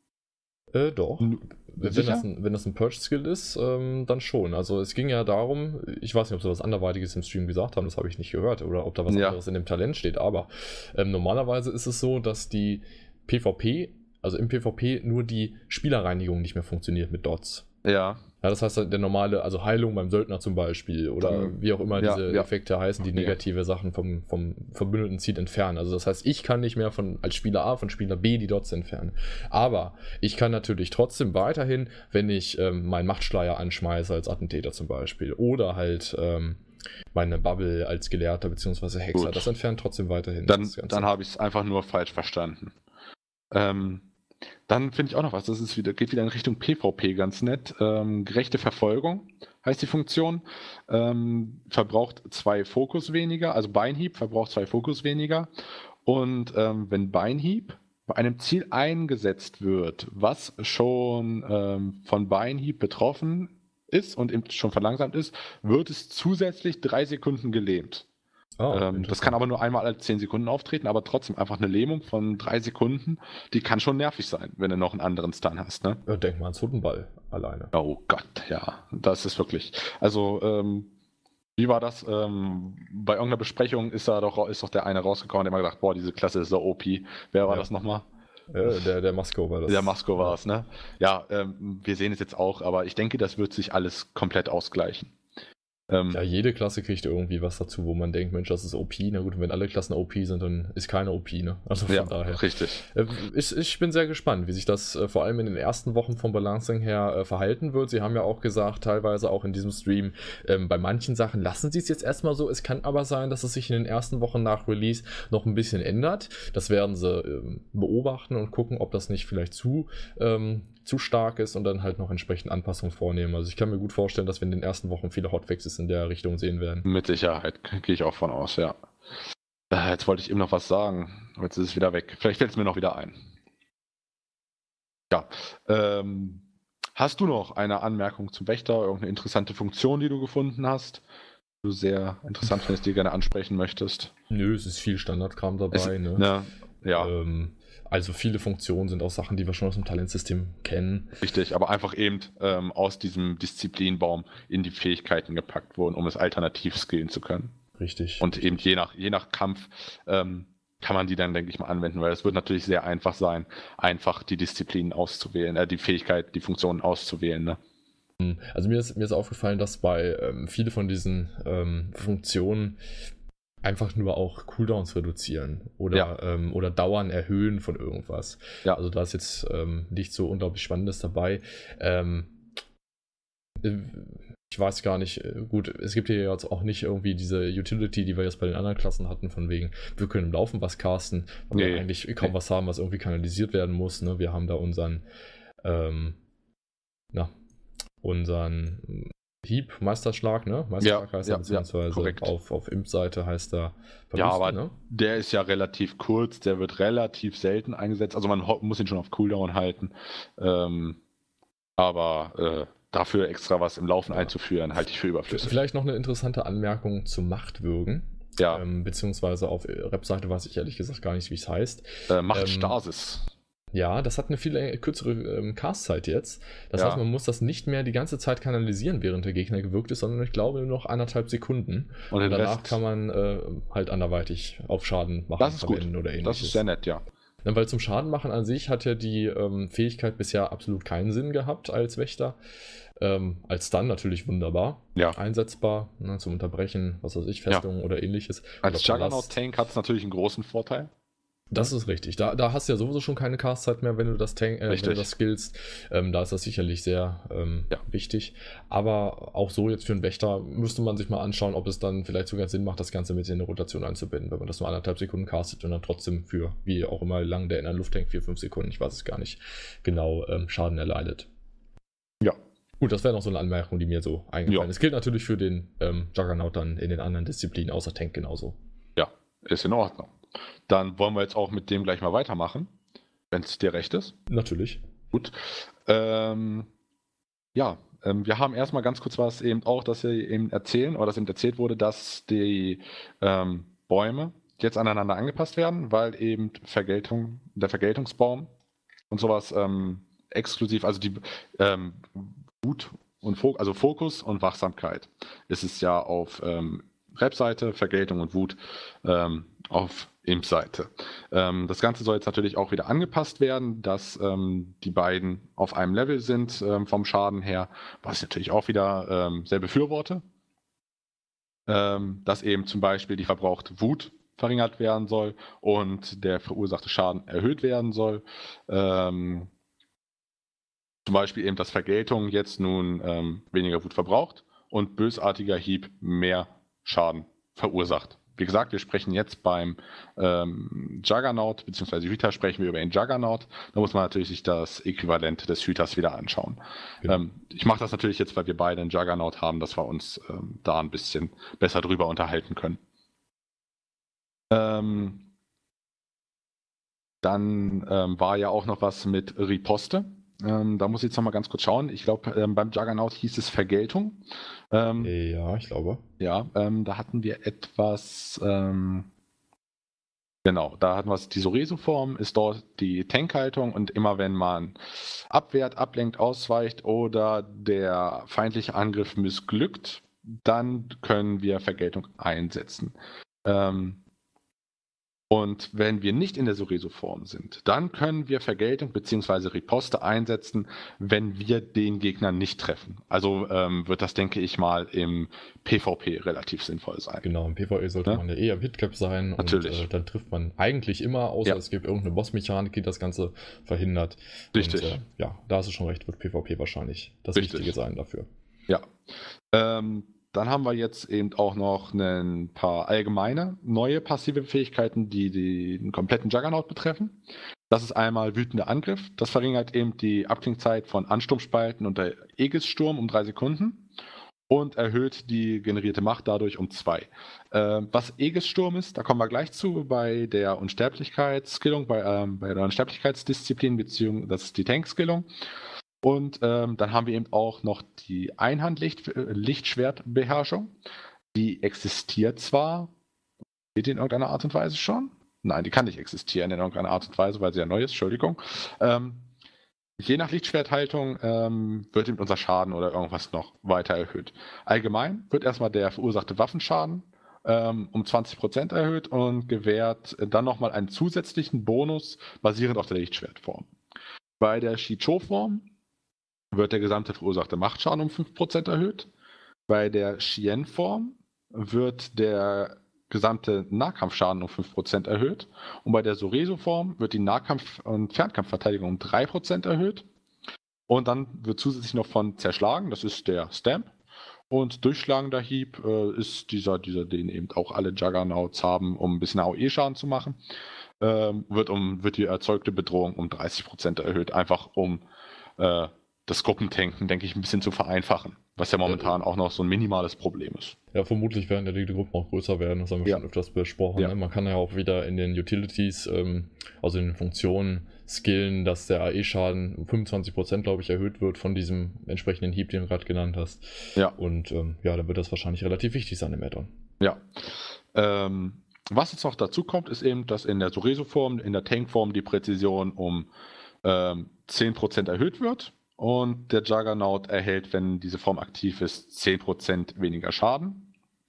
Äh, doch. N- Wenn sicher? das, ein, wenn das ein Purge-Skill ist, ähm, dann schon. Also es ging ja darum, ich weiß nicht, ob sie was anderweitiges im Stream gesagt haben, das habe ich nicht gehört, oder ob da was Ja. anderes in dem Talent steht, aber ähm, normalerweise ist es so, dass die PvP, also im PvP nur die Spielerreinigung nicht mehr funktioniert mit Dots. Ja. Ja, das heißt, der normale, also Heilung beim Söldner zum Beispiel oder Mhm. wie auch immer Ja, diese ja. Effekte heißen, die Ja. negative Sachen vom, vom verbündeten Ziel entfernen. Also das heißt, ich kann nicht mehr von als Spieler A von Spieler B die Dots entfernen. Aber ich kann natürlich trotzdem weiterhin, wenn ich ähm, meinen Machtschleier anschmeiße als Attentäter zum Beispiel oder halt ähm, meine Bubble als Gelehrter bzw. Hexer, Gut. das entfernt trotzdem weiterhin. Dann, das Ganze. dann habe ich es einfach nur falsch verstanden. Ähm, dann finde ich auch noch was, das ist wieder, geht wieder in Richtung PvP ganz nett. Ähm, gerechte Verfolgung heißt die Funktion. Ähm, verbraucht zwei Fokus weniger, also Beinhieb verbraucht zwei Fokus weniger. Und ähm, wenn Beinhieb bei einem Ziel eingesetzt wird, was schon ähm, von Beinhieb betroffen ist und eben schon verlangsamt ist, wird es zusätzlich drei Sekunden gelähmt. Ah, Ähm, das kann aber nur einmal alle zehn Sekunden auftreten, aber trotzdem einfach eine Lähmung von drei Sekunden, die kann schon nervig sein, wenn du noch einen anderen Stun hast, ne? Ja, denk mal an Totenball alleine. Oh Gott, ja, das ist wirklich. Also, ähm, wie war das? Ähm, bei irgendeiner Besprechung ist da doch, ist doch der eine rausgekommen, der immer gedacht, boah, diese Klasse ist so O P. Wer war Ja. das nochmal? Äh, der, der Masco war das. Der Masco war ja. es, ne? Ja, ähm, wir sehen es jetzt auch, aber ich denke, das wird sich alles komplett ausgleichen. Ähm, Ja, jede Klasse kriegt irgendwie was dazu, wo man denkt, Mensch, das ist O P. Na gut, wenn alle Klassen O P sind, dann ist keine O P, ne? Also von ja, daher. richtig. Äh, Ich, ich bin sehr gespannt, wie sich das äh, vor allem in den ersten Wochen vom Balancing her äh, verhalten wird. Sie haben ja auch gesagt, teilweise auch in diesem Stream, ähm, bei manchen Sachen lassen sie es jetzt erstmal so. Es kann aber sein, dass es sich in den ersten Wochen nach Release noch ein bisschen ändert. Das werden sie ähm, beobachten und gucken, ob das nicht vielleicht zu, ähm, zu stark ist und dann halt noch entsprechend Anpassungen vornehmen. Also ich kann mir gut vorstellen, dass wir in den ersten Wochen viele Hotfixes in der Richtung sehen werden. Mit Sicherheit, gehe ich auch von aus, ja. Äh, jetzt wollte ich eben noch was sagen, aber jetzt ist es wieder weg. Vielleicht fällt es mir noch wieder ein. Ja, ähm, hast du noch eine Anmerkung zum Wächter, irgendeine interessante Funktion, die du gefunden hast, die du sehr interessant findest, die du gerne ansprechen möchtest? Nö, es ist viel Standardkram dabei. Es, ne? ne, ja. Ähm, also viele Funktionen sind auch Sachen, die wir schon aus dem Talentsystem kennen. Richtig, aber einfach eben ähm, aus diesem Disziplinbaum in die Fähigkeiten gepackt wurden, um es alternativ skillen zu können. Richtig. Und eben je nach, je nach Kampf ähm, kann man die dann, denke ich mal, anwenden, weil es wird natürlich sehr einfach sein, einfach die Disziplinen auszuwählen, äh, die Fähigkeit, die Funktionen auszuwählen. Ne? Also mir ist, mir ist aufgefallen, dass bei ähm, viele von diesen ähm, Funktionen einfach nur auch Cooldowns reduzieren oder, Ja. ähm, oder Dauern erhöhen von irgendwas. Ja. Also da ist jetzt ähm, nicht so unglaublich Spannendes dabei. Ähm, ich weiß gar nicht, gut, es gibt hier jetzt auch nicht irgendwie diese Utility, die wir jetzt bei den anderen Klassen hatten, von wegen, wir können im Laufen was casten, weil Nee. wir eigentlich kaum Nee. was haben, was irgendwie kanalisiert werden muss. Ne? Wir haben da unseren, ähm, na, unseren Hieb, Meisterschlag, ne? Meisterschlag Ja, heißt ja, er, beziehungsweise ja, korrekt. auf, auf Imp-Seite heißt er Verluste, Ja, aber ne? der ist ja relativ kurz, der wird relativ selten eingesetzt. Also man ho- muss ihn schon auf Cooldown halten. Ähm, aber äh, dafür extra was im Laufen Ja. einzuführen, halte ich für überflüssig. Vielleicht noch eine interessante Anmerkung zu Machtwürgen. Ja. Ähm, beziehungsweise auf Rap-Seite weiß ich ehrlich gesagt gar nicht, wie es heißt. Äh, macht ähm, Stasis. Ja, das hat eine viel länger- kürzere ähm, Cast-Zeit jetzt. Das Ja. heißt, man muss das nicht mehr die ganze Zeit kanalisieren, während der Gegner gewirkt ist, sondern ich glaube nur noch anderthalb Sekunden. Und den Und danach Rest- kann man äh, halt anderweitig auf Schaden machen, Das ist gut. verwenden oder ähnliches. Das ist sehr nett, ja. Ja, weil zum Schaden machen an sich hat ja die ähm, Fähigkeit bisher absolut keinen Sinn gehabt als Wächter. Ähm, als Stun natürlich wunderbar. Ja. Einsetzbar, ne, zum Unterbrechen, was weiß ich, Festungen oder ähnliches. Als Oder Palast. Juggernaut-Tank hat es natürlich einen großen Vorteil. Das ist richtig. Da, da hast du ja sowieso schon keine Castzeit mehr, wenn du das, Tank, äh, wenn du das skillst. Ähm, da ist das sicherlich sehr ähm, Ja. wichtig. Aber auch so jetzt für einen Wächter müsste man sich mal anschauen, ob es dann vielleicht sogar Sinn macht, das Ganze mit in eine Rotation einzubinden, wenn man das nur anderthalb Sekunden castet und dann trotzdem für, wie auch immer lang der in der Luft hängt, vier, fünf Sekunden, ich weiß es gar nicht genau, ähm, Schaden erleidet. Ja. Gut, das wäre noch so eine Anmerkung, die mir so eingefallen Ja. ist. Gilt natürlich für den ähm, Juggernaut dann in den anderen Disziplinen außer Tank genauso. Ja, ist in Ordnung. Dann wollen wir jetzt auch mit dem gleich mal weitermachen, wenn es dir recht ist. Natürlich. Gut. Ähm, ja, ähm, wir haben erstmal ganz kurz was eben auch, dass wir eben erzählen, oder dass eben erzählt wurde, dass die ähm, Bäume jetzt aneinander angepasst werden, weil eben Vergeltung, der Vergeltungsbaum und sowas ähm, exklusiv, also die ähm, Wut und Fok also Fokus und Wachsamkeit ist es ja auf ähm, Rap-Seite, Vergeltung und Wut ähm, auf Imp-Seite. Ähm, das Ganze soll jetzt natürlich auch wieder angepasst werden, dass ähm, die beiden auf einem Level sind ähm, vom Schaden her, was ich natürlich auch wieder ähm, sehr befürworte. Ähm, dass eben zum Beispiel die verbrauchte Wut verringert werden soll und der verursachte Schaden erhöht werden soll. Ähm, zum Beispiel eben, dass Vergeltung jetzt nun ähm, weniger Wut verbraucht und bösartiger Hieb mehr Schaden verursacht. Wie gesagt, wir sprechen jetzt beim ähm, Juggernaut, beziehungsweise Hüter sprechen wir über den Juggernaut. Da muss man natürlich sich das Äquivalent des Hüters wieder anschauen. Genau. Ähm, ich mache das natürlich jetzt, weil wir beide einen Juggernaut haben, dass wir uns ähm, da ein bisschen besser drüber unterhalten können. Ähm, dann ähm, war ja auch noch was mit Riposte. Ähm, da muss ich jetzt nochmal ganz kurz schauen. Ich glaube, ähm, beim Juggernaut hieß es Vergeltung. Ähm, Ja, ich glaube. ja, ähm, da hatten wir etwas. Ähm, genau, da hatten wir die Soresu-Form, ist dort die Tankhaltung und immer wenn man abwehrt, ablenkt, ausweicht oder der feindliche Angriff missglückt, dann können wir Vergeltung einsetzen. Ähm, Und wenn wir nicht in der Soresu-Form sind, dann können wir Vergeltung bzw. Riposte einsetzen, wenn wir den Gegner nicht treffen. Also ähm, wird das, denke ich mal, im PvP relativ sinnvoll sein. Genau, im PvE sollte Ne? man ja eh am Hitcap sein. Natürlich. Und äh, dann trifft man eigentlich immer, außer Ja. es gibt irgendeine Bossmechanik, die das Ganze verhindert. Richtig. Und, äh, ja, da hast du schon recht, wird PvP wahrscheinlich das Richtig. Richtige sein dafür. Ja. Ähm, dann haben wir jetzt eben auch noch ein paar allgemeine neue passive Fähigkeiten, die den kompletten Juggernaut betreffen. Das ist einmal wütender Angriff. Das verringert eben die Abklingzeit von Ansturmspalten und der Aegis-Sturm um drei Sekunden und erhöht die generierte Macht dadurch um zwei. Äh, was Aegis-Sturm ist, da kommen wir gleich zu bei der Unsterblichkeitsskillung, bei, ähm, bei der Unsterblichkeitsdisziplin, beziehungsweise das ist die Tank-Skillung. Und ähm, dann haben wir eben auch noch die Einhand-Lichtschwertbeherrschung. Die existiert zwar, steht die in irgendeiner Art und Weise schon? Nein, die kann nicht existieren in irgendeiner Art und Weise, weil sie ja neu ist, Entschuldigung. Ähm, je nach Lichtschwerthaltung ähm, wird eben unser Schaden oder irgendwas noch weiter erhöht. Allgemein wird erstmal der verursachte Waffenschaden ähm, um zwanzig Prozent erhöht und gewährt dann nochmal einen zusätzlichen Bonus basierend auf der Lichtschwertform. Bei der Shicho-Form wird der gesamte verursachte Machtschaden um fünf Prozent erhöht. Bei der Shien-Form wird der gesamte Nahkampfschaden um fünf Prozent erhöht. Und bei der Soresu-Form wird die Nahkampf- und Fernkampfverteidigung um drei Prozent erhöht. Und dann wird zusätzlich noch von Zerschlagen, das ist der Stamp. Und durchschlagender Hieb äh, ist dieser, dieser, den eben auch alle Juggernauts haben, um ein bisschen A O E-Schaden zu machen. Ähm, wird, um, wird die erzeugte Bedrohung um dreißig Prozent erhöht, einfach um äh, das Gruppentanken, denke ich, ein bisschen zu vereinfachen, was ja momentan auch noch so ein minimales Problem ist. Ja, vermutlich werden ja die Gruppen auch größer werden, das haben wir Ja. schon öfters besprochen. Ja. Ne? Man kann ja auch wieder in den Utilities, ähm, also in den Funktionen, skillen, dass der A E-Schaden um fünfundzwanzig Prozent, glaube ich, erhöht wird von diesem entsprechenden Hieb, den du gerade genannt hast. Ja. Und ähm, ja, dann wird das wahrscheinlich relativ wichtig sein im Add-on. Ja. Ähm, was jetzt noch dazu kommt, ist eben, dass in der Soresu-Form, in der Tank-Form die Präzision um ähm, zehn Prozent erhöht wird. Und der Juggernaut erhält, wenn diese Form aktiv ist, zehn Prozent weniger Schaden.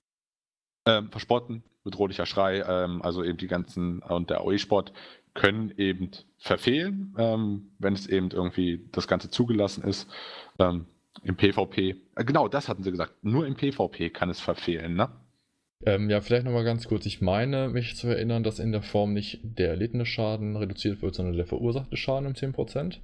Ähm, Verspotten, bedrohlicher Schrei, ähm, also eben die ganzen und der A O E-Sport können eben verfehlen, ähm, wenn es eben irgendwie das Ganze zugelassen ist. Ähm, Im PvP, äh, genau das hatten sie gesagt, nur im PvP kann es verfehlen, ne? Ähm, ja, vielleicht nochmal ganz kurz. Ich meine, mich zu erinnern, dass in der Form nicht der erlittene Schaden reduziert wird, sondern der verursachte Schaden um zehn Prozent.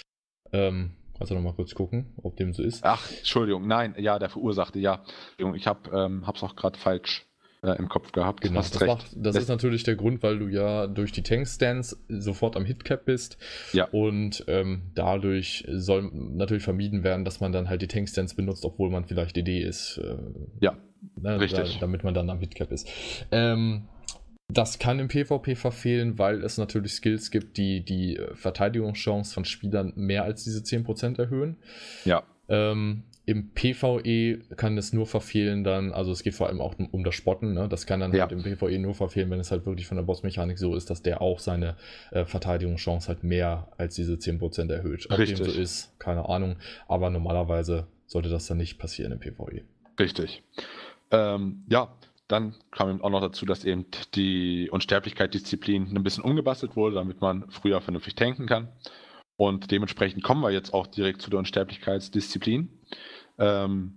Ähm, kannst du nochmal kurz gucken, ob dem so ist? Ach, Entschuldigung, nein, ja, der verursachte, ja. Ich habe ähm, es auch gerade falsch äh, im Kopf gehabt. Genau, Hast das, recht. macht, das ist natürlich der Grund, weil du ja durch die Tank-Stance sofort am Hitcap bist. Ja. Und ähm, dadurch soll natürlich vermieden werden, dass man dann halt die Tank-Stance benutzt, obwohl man vielleicht D D ist. Äh, Ja, ne, richtig. Da, damit man dann am Hitcap ist. Ähm, das kann im PvP verfehlen, weil es natürlich Skills gibt, die die Verteidigungschance von Spielern mehr als diese zehn Prozent erhöhen. Ja. Ähm, Im PvE kann es nur verfehlen dann, also es geht vor allem auch um, um das Spotten, ne? Das kann dann Ja. halt im PvE nur verfehlen, wenn es halt wirklich von der Bossmechanik so ist, dass der auch seine äh, Verteidigungschance halt mehr als diese zehn Prozent erhöht. Ob Richtig. dem so ist, keine Ahnung, aber normalerweise sollte das dann nicht passieren im PvE. Richtig. Ähm, ja, dann kam eben auch noch dazu, dass eben die Unsterblichkeit-Disziplin ein bisschen umgebastelt wurde, damit man früher vernünftig tanken kann. Und dementsprechend kommen wir jetzt auch direkt zu der Unsterblichkeitsdisziplin. Ähm,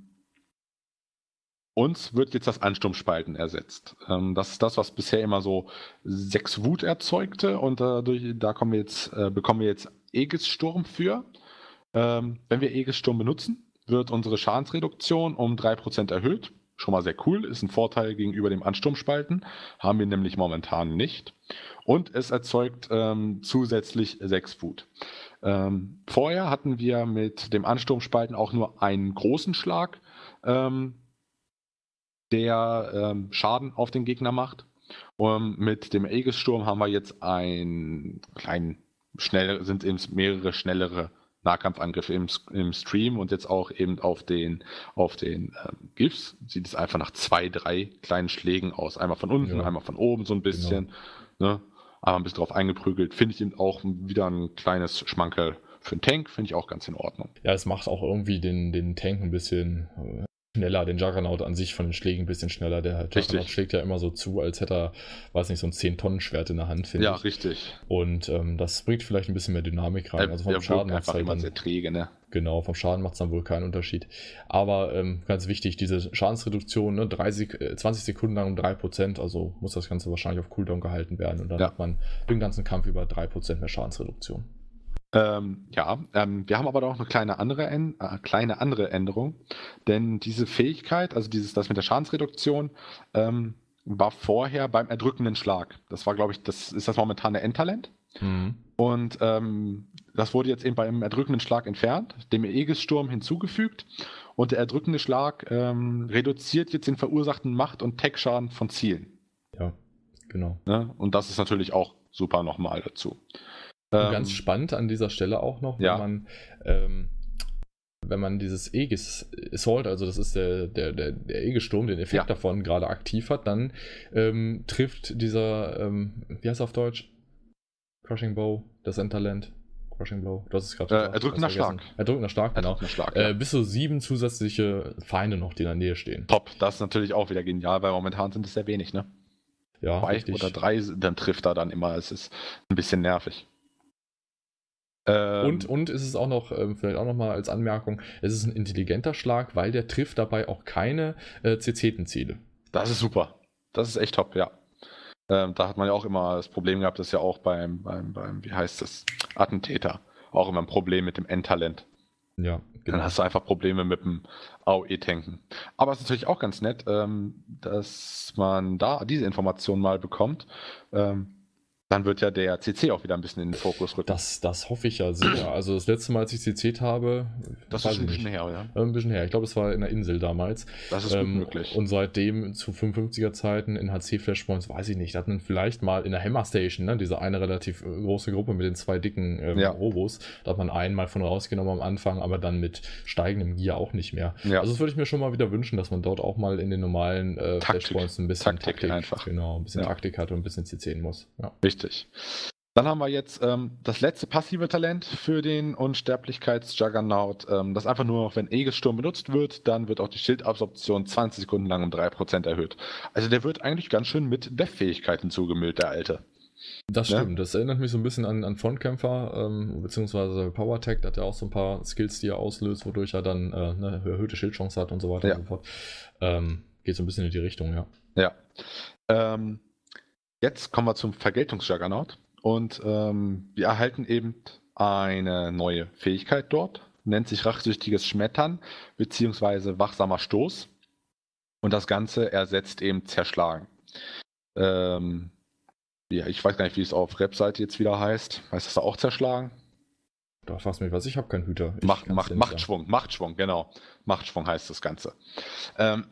uns wird jetzt das Ansturmspalten ersetzt. Ähm, das ist das, was bisher immer so sechs Wut erzeugte. Und dadurch, da kommen wir jetzt, äh, bekommen wir jetzt Aegis-Sturm für. Ähm, wenn wir Aegis-Sturm benutzen, wird unsere Schadensreduktion um drei Prozent erhöht. Schon mal sehr cool, ist ein Vorteil gegenüber dem Ansturmspalten. Haben wir nämlich momentan nicht. Und es erzeugt ähm, zusätzlich sechs Wut. Ähm, vorher hatten wir mit dem Ansturmspalten auch nur einen großen Schlag, ähm, der ähm, Schaden auf den Gegner macht. Und mit dem Aegis-Sturm haben wir jetzt einen kleinen, schnell, sind eben mehrere schnellere Nahkampfangriffe im, im Stream und jetzt auch eben auf den, auf den ähm, GIFs sieht es einfach nach zwei, drei kleinen Schlägen aus. Einmal von unten, Ja. einmal von oben so ein bisschen. Genau. Ne? Aber ein bisschen drauf eingeprügelt. Finde ich eben auch wieder ein kleines Schmankerl für einen Tank, finde ich auch ganz in Ordnung. Ja, es macht auch irgendwie den, den Tank ein bisschen äh, schneller, den Juggernaut an sich von den Schlägen ein bisschen schneller. Der Juggernaut Richtig. schlägt ja immer so zu, als hätte er, weiß nicht, so ein zehn-Tonnen-Schwert in der Hand, finde Ja, ich. richtig. Und ähm, das bringt vielleicht ein bisschen mehr Dynamik rein. Der, Also vom der Schaden wirkt macht es einfach halt immer dann, sehr träge, ne? genau, vom Schaden macht es dann wohl keinen Unterschied. Aber ähm, ganz wichtig, diese Schadensreduktion, ne, dreißig, äh, zwanzig Sekunden lang um drei Prozent, also muss das Ganze wahrscheinlich auf Cooldown gehalten werden und dann Ja. hat man den ganzen Kampf über drei Prozent mehr Schadensreduktion. Ähm, ja, ähm, wir haben aber auch eine kleine andere, En- äh, kleine andere Änderung, denn diese Fähigkeit, also dieses, das mit der Schadensreduktion, ähm, war vorher beim erdrückenden Schlag. Das war, glaube ich, das ist das momentane Endtalent. Mhm. Und ähm, das wurde jetzt eben beim erdrückenden Schlag entfernt, dem Aegis-Sturm hinzugefügt. Und der erdrückende Schlag ähm, reduziert jetzt den verursachten Macht- und Tech-Schaden von Zielen. Ja, genau. Ne? Und das ist natürlich auch super nochmal dazu. Und Ähm, ganz spannend an dieser Stelle auch noch, wenn ja. man ähm, wenn man dieses Aegis Assault, also das ist der, der, der, der Aegis-Sturm, den Effekt Ja. davon gerade aktiv hat, dann ähm, trifft dieser, ähm, wie heißt er auf Deutsch? Crushing Bow, das Endtalent. Crushing Blow, du hast es gerade Äh, gesagt, erdrückender ich hab's vergessen. Schlag. Erdrückender Schlag, genau. Erdrückender Schlag, ja. Äh, bis zu sieben zusätzliche Feinde noch, die in der Nähe stehen. Top, das ist natürlich auch wieder genial, weil momentan sind es sehr wenig, ne? Ja, Zwei richtig. oder drei, dann trifft er dann immer. Es ist ein bisschen nervig. Ähm, Und, und ist es auch noch, ähm, vielleicht auch noch mal als Anmerkung, es ist ein intelligenter Schlag, weil der trifft dabei auch keine äh, C Z-Ziele. Das ist super. Das ist echt top, ja. Ähm, da hat man ja auch immer das Problem gehabt, das ist ja auch beim, beim, beim, wie heißt das, Attentäter, auch immer ein Problem mit dem Endtalent. Ja, Dann hast du einfach Probleme mit dem A O E-Tanken. Aber es ist natürlich auch ganz nett, ähm, dass man da diese Information mal bekommt. Ähm, dann wird ja der C C auch wieder ein bisschen in den Fokus rücken. Das, das hoffe ich ja sehr. Also das letzte Mal, als ich C C'd habe, Das weiß ist schon ein ich bisschen nicht. her, oder? Äh, Ein bisschen her. Ich glaube, es war in der Insel damals. Das ist gut möglich. Und seitdem zu fünfundfünfziger Zeiten in H C-Flashpoints, weiß ich nicht, da hat man vielleicht mal in der Hammer Station, ne, diese eine relativ äh, große Gruppe mit den zwei dicken ähm, Ja. Robos, da hat man einen mal von rausgenommen am Anfang, aber dann mit steigendem Gear auch nicht mehr. Ja. Also das würde ich mir schon mal wieder wünschen, dass man dort auch mal in den normalen äh, Taktik. Flashpoints ein bisschen Taktik einfach. genau, ein bisschen Ja. Taktik hat und ein bisschen C C muss. Ja. Richtig. Dann haben wir jetzt ähm, das letzte passive Talent für den Unsterblichkeits-Juggernaut. Ähm, das einfach nur noch, wenn Aegis-Sturm benutzt wird, dann wird auch die Schildabsorption zwanzig Sekunden lang um drei Prozent erhöht. Also der wird eigentlich ganz schön mit Death-Fähigkeiten zugemüllt, der Alte. Das Ja. stimmt, das erinnert mich so ein bisschen an, an Frontkämpfer, ähm, beziehungsweise Power Attack, da hat er auch so ein paar Skills, die er auslöst, wodurch er dann äh, eine erhöhte Schildchance hat und so weiter Ja. und so fort. Ähm, geht so ein bisschen in die Richtung, ja. Ja. Ähm, jetzt kommen wir zum Vergeltungs-Juggernaut. Und ähm, wir erhalten eben eine neue Fähigkeit dort, nennt sich rachsüchtiges Schmettern beziehungsweise wachsamer Stoß. Und das Ganze ersetzt eben Zerschlagen. Ähm, ja, ich weiß gar nicht, wie es auf Rap-Seite jetzt wieder heißt. Heißt das da auch Zerschlagen? Da fragst du mich was, ich habe keinen Hüter. Ich Macht, kann's Macht, dir nicht Machtschwung, Machtschwung, genau. Machtschwung heißt das Ganze. Ähm,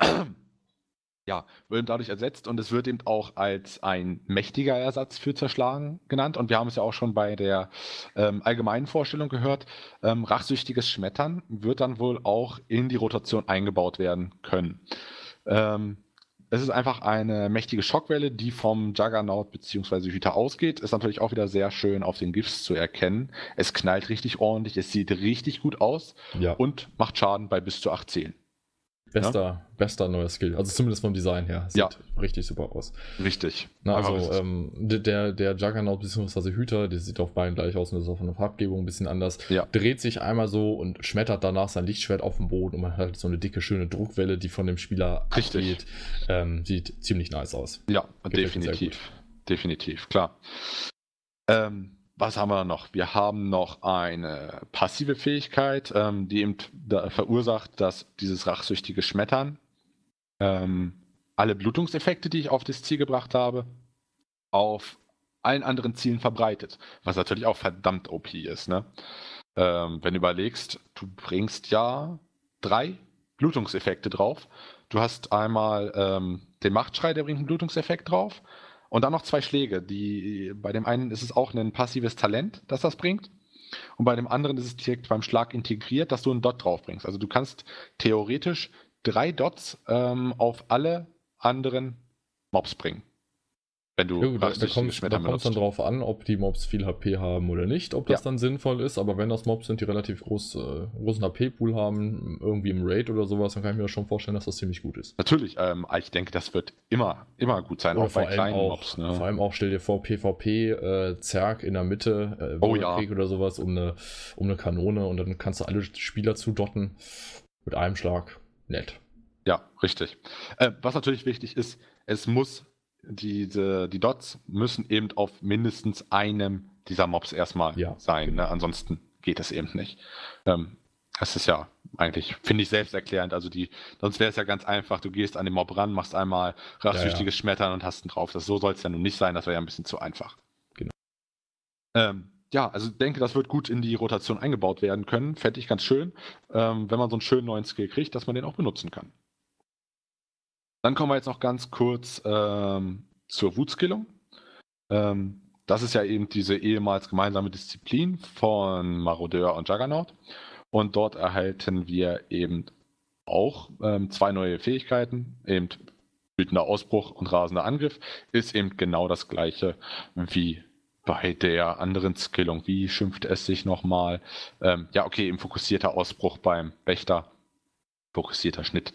ja, wird eben dadurch ersetzt und es wird eben auch als ein mächtiger Ersatz für Zerschlagen genannt. Und wir haben es ja auch schon bei der ähm, allgemeinen Vorstellung gehört. Ähm, rachsüchtiges Schmettern wird dann wohl auch in die Rotation eingebaut werden können. Ähm, es ist einfach eine mächtige Schockwelle, die vom Juggernaut bzw. Hüter ausgeht. Ist natürlich auch wieder sehr schön auf den GIFs zu erkennen. Es knallt richtig ordentlich, es sieht richtig gut aus sagen. Ja, und macht Schaden bei bis zu acht Zielen. bester, bester neuer Skill. Also zumindest vom Design her. Sieht Ja. richtig super aus. Richtig. Na, Aber also es ist- ähm, der, der Juggernaut bzw. Hüter, der sieht auf beiden gleich aus und ist auch von der Farbgebung ein bisschen anders. Ja. Dreht sich einmal so und schmettert danach sein Lichtschwert auf den Boden und man hat halt so eine dicke, schöne Druckwelle, die von dem Spieler Richtig. abgeht. Ähm, sieht ziemlich nice aus. Ja, Gefällt mir sehr definitiv. Definitiv, klar. Ähm, was haben wir noch? Wir haben noch eine passive Fähigkeit, ähm, die eben da verursacht, dass dieses rachsüchtige Schmettern ähm, alle Blutungseffekte, die ich auf das Ziel gebracht habe, auf allen anderen Zielen verbreitet. Was natürlich auch verdammt O P ist, ne? Ähm, wenn du überlegst, du bringst ja drei Blutungseffekte drauf. Du hast einmal ähm, den Machtschrei, der bringt einen Blutungseffekt drauf. Und dann noch zwei Schläge. Die, bei dem einen ist es auch ein passives Talent, das das bringt. und bei dem anderen ist es direkt beim Schlag integriert, dass du einen Dot draufbringst. Also du kannst theoretisch drei Dots ähm, auf alle anderen Mobs bringen. Wenn du Ja, gut, da, da kommt es dann benutzt. drauf an, ob die Mobs viel H P haben oder nicht, ob das Ja. dann sinnvoll ist. Aber wenn das Mobs sind, die relativ groß, äh, großen H P-Pool haben, irgendwie im Raid oder sowas, dann kann ich mir das schon vorstellen, dass das ziemlich gut ist. Natürlich, ähm, ich denke, das wird immer, immer gut sein, Oder auch vor bei allem kleinen auch, Mobs. Ne? vor allem auch, stell dir vor, PvP, äh, Zerg in der Mitte, äh, Oh ja. oder sowas, um eine, um eine Kanone und dann kannst du alle Spieler zudotten mit einem Schlag. Nett. Ja, richtig. Äh, was natürlich wichtig ist, es muss diese, die Dots müssen eben auf mindestens einem dieser Mobs erstmal Ja, sein. genau. Ne? Ansonsten geht es eben nicht. Ähm, das ist ja eigentlich, finde ich, selbsterklärend. Also die, sonst wäre es ja ganz einfach, du gehst an den Mob ran, machst einmal rachsüchtiges Ja, ja. Schmettern und hast ihn drauf. Das, so soll es ja nun nicht sein, das wäre ja ein bisschen zu einfach. Genau. Ähm, ja, also ich denke, das wird gut in die Rotation eingebaut werden können. Fände ich ganz schön, ähm, wenn man so einen schönen neuen Skill kriegt, dass man den auch benutzen kann. Dann kommen wir jetzt noch ganz kurz ähm, zur Wutskillung. Ähm, das ist ja eben diese ehemals gemeinsame Disziplin von Marodeur und Juggernaut. Und dort erhalten wir eben auch ähm, zwei neue Fähigkeiten. Eben wütender Ausbruch und rasender Angriff ist eben genau das gleiche wie bei der anderen Skillung. Wie schimpft es sich nochmal? Ähm, ja, okay, eben fokussierter Ausbruch beim Wächter. Fokussierter Schnitt.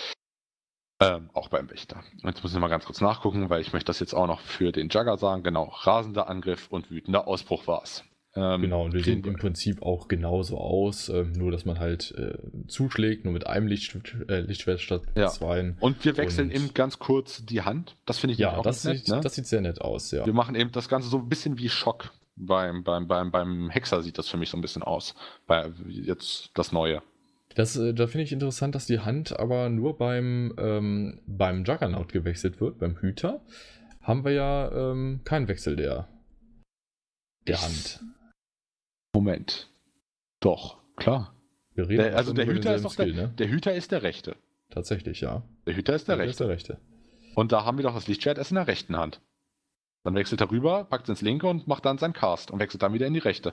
Ähm, auch beim Wächter. Jetzt muss ich mal ganz kurz nachgucken, weil ich möchte das jetzt auch noch für den Jugger sagen. Genau, rasender Angriff und wütender Ausbruch war es. Ähm, Genau, und wir sehen im Prinzip auch genauso aus, ähm, nur dass man halt äh, zuschlägt, nur mit einem Lichtschwert, äh, Lichtschwert statt ja. zweien. Und wir wechseln Und- eben ganz kurz die Hand. Das finde ich Ja, nämlich auch das ganz sieht, nett. Ne? das sieht sehr nett aus, ja. Wir machen eben das Ganze so ein bisschen wie Schock. Beim, beim, beim, beim Hexer sieht das für mich so ein bisschen aus. Bei jetzt das Neue. Das, äh, da finde ich interessant, dass die Hand aber nur beim, ähm, beim Juggernaut gewechselt wird, beim Hüter. Haben wir ja ähm, keinen Wechsel der, der Ich- Hand. Moment. Doch, klar. Wir reden Der, auch also immer der über Hüter ist denselben doch Skill, der, ne? der Hüter ist der Rechte. Tatsächlich, ja. Der Hüter ist der Der ist Rechte. der Rechte. Und da haben wir doch das Lichtschwert erst in der rechten Hand. Dann wechselt er rüber, packt es ins linke und macht dann seinen Cast und wechselt dann wieder in die rechte.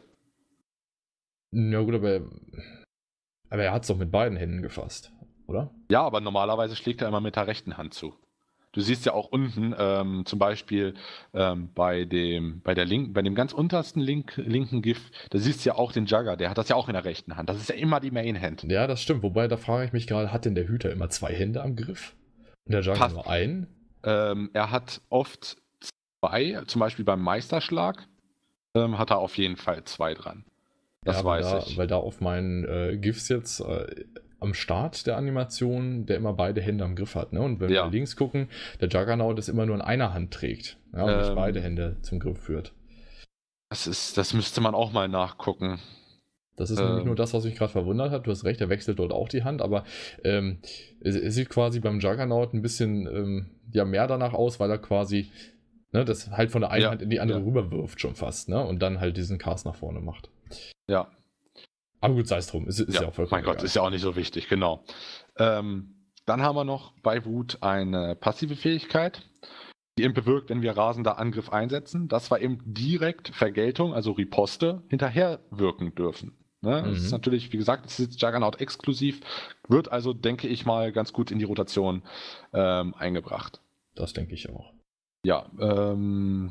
Ja gut, aber, aber er hat es doch mit beiden Händen gefasst, oder? Ja, aber normalerweise schlägt er immer mit der rechten Hand zu. Du siehst ja auch unten, ähm, zum Beispiel ähm, bei dem, bei der linken, bei dem ganz untersten link, linken GIF, da siehst du ja auch den Jugger, der hat das ja auch in der rechten Hand. Das ist ja immer die Main Hand. Ja, das stimmt. Wobei, da frage ich mich gerade, hat denn der Hüter immer zwei Hände am Griff? Und der Jugger Passt. nur einen? Ähm, er hat oft zwei, zum Beispiel beim Meisterschlag, ähm, hat er auf jeden Fall zwei dran. Das ja, weil weiß da, ich. Weil da auf meinen äh, GIFs jetzt äh, am Start der Animation, der immer beide Hände am Griff hat. Ne? Und wenn Ja. wir links gucken, der Juggernaut das immer nur in einer Hand trägt. Ja, und Ähm. nicht beide Hände zum Griff führt. Das ist, das müsste man auch mal nachgucken. Das ist Ähm. nämlich nur das, was mich gerade verwundert hat. Du hast recht, er wechselt dort auch die Hand, aber ähm, es, es sieht quasi beim Juggernaut ein bisschen ähm, ja, mehr danach aus, weil er quasi ne, das halt von der einen Ja, Hand in die andere ja. rüberwirft schon fast, ne? Und dann halt diesen Cast nach vorne macht. Ja. Aber gut, sei es drum. Ist, ist ja, Ja, auch vollkommen mein Gott, egal. ist ja auch nicht so wichtig, genau. Ähm, dann haben wir noch bei Wut eine passive Fähigkeit, die eben bewirkt, wenn wir rasender Angriff einsetzen, dass wir eben direkt Vergeltung, also Riposte, hinterher wirken dürfen. Ne? Das Mhm. ist natürlich, wie gesagt, das ist jetzt Juggernaut exklusiv, wird also, denke ich mal, ganz gut in die Rotation ähm, eingebracht. Das denke ich auch. Ja, ähm,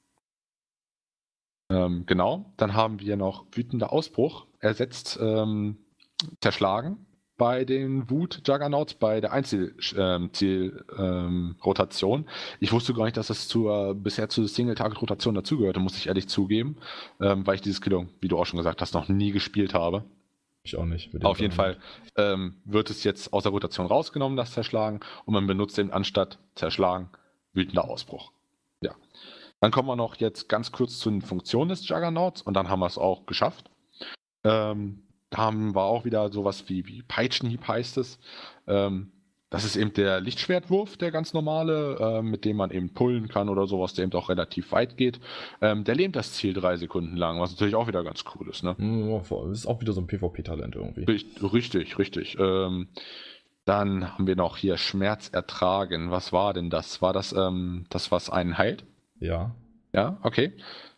ähm, genau. Dann haben wir noch wütender Ausbruch. Ersetzt ähm, Zerschlagen bei den Wut-Juggernauts bei der Einzelziel-Rotation. Ich wusste gar nicht, dass das zur, bisher zur Single-Target-Rotation dazugehörte, muss ich ehrlich zugeben, ähm, weil ich dieses Killung, wie du auch schon gesagt hast, noch nie gespielt habe. Ich auch nicht. Auf jeden Fall ähm, wird es jetzt aus der Rotation rausgenommen, das Zerschlagen, und man benutzt eben anstatt Zerschlagen wütender Ausbruch. Ja. Dann kommen wir noch jetzt ganz kurz zu den Funktionen des Juggernauts und dann haben wir es auch geschafft. Ähm, da haben wir auch wieder sowas wie, wie Peitschenhieb heißt es. Ähm, das ist eben der Lichtschwertwurf, der ganz normale, äh, mit dem man eben pullen kann oder sowas, der eben auch relativ weit geht. Ähm, der lähmt das Ziel drei Sekunden lang, was natürlich auch wieder ganz cool ist. Ne? Das ist auch wieder so ein PvP-Talent irgendwie. Richtig, richtig. richtig. Ähm, dann haben wir noch hier Schmerz ertragen. Was war denn das? War das ähm, das, was einen heilt? Ja. Ja, okay.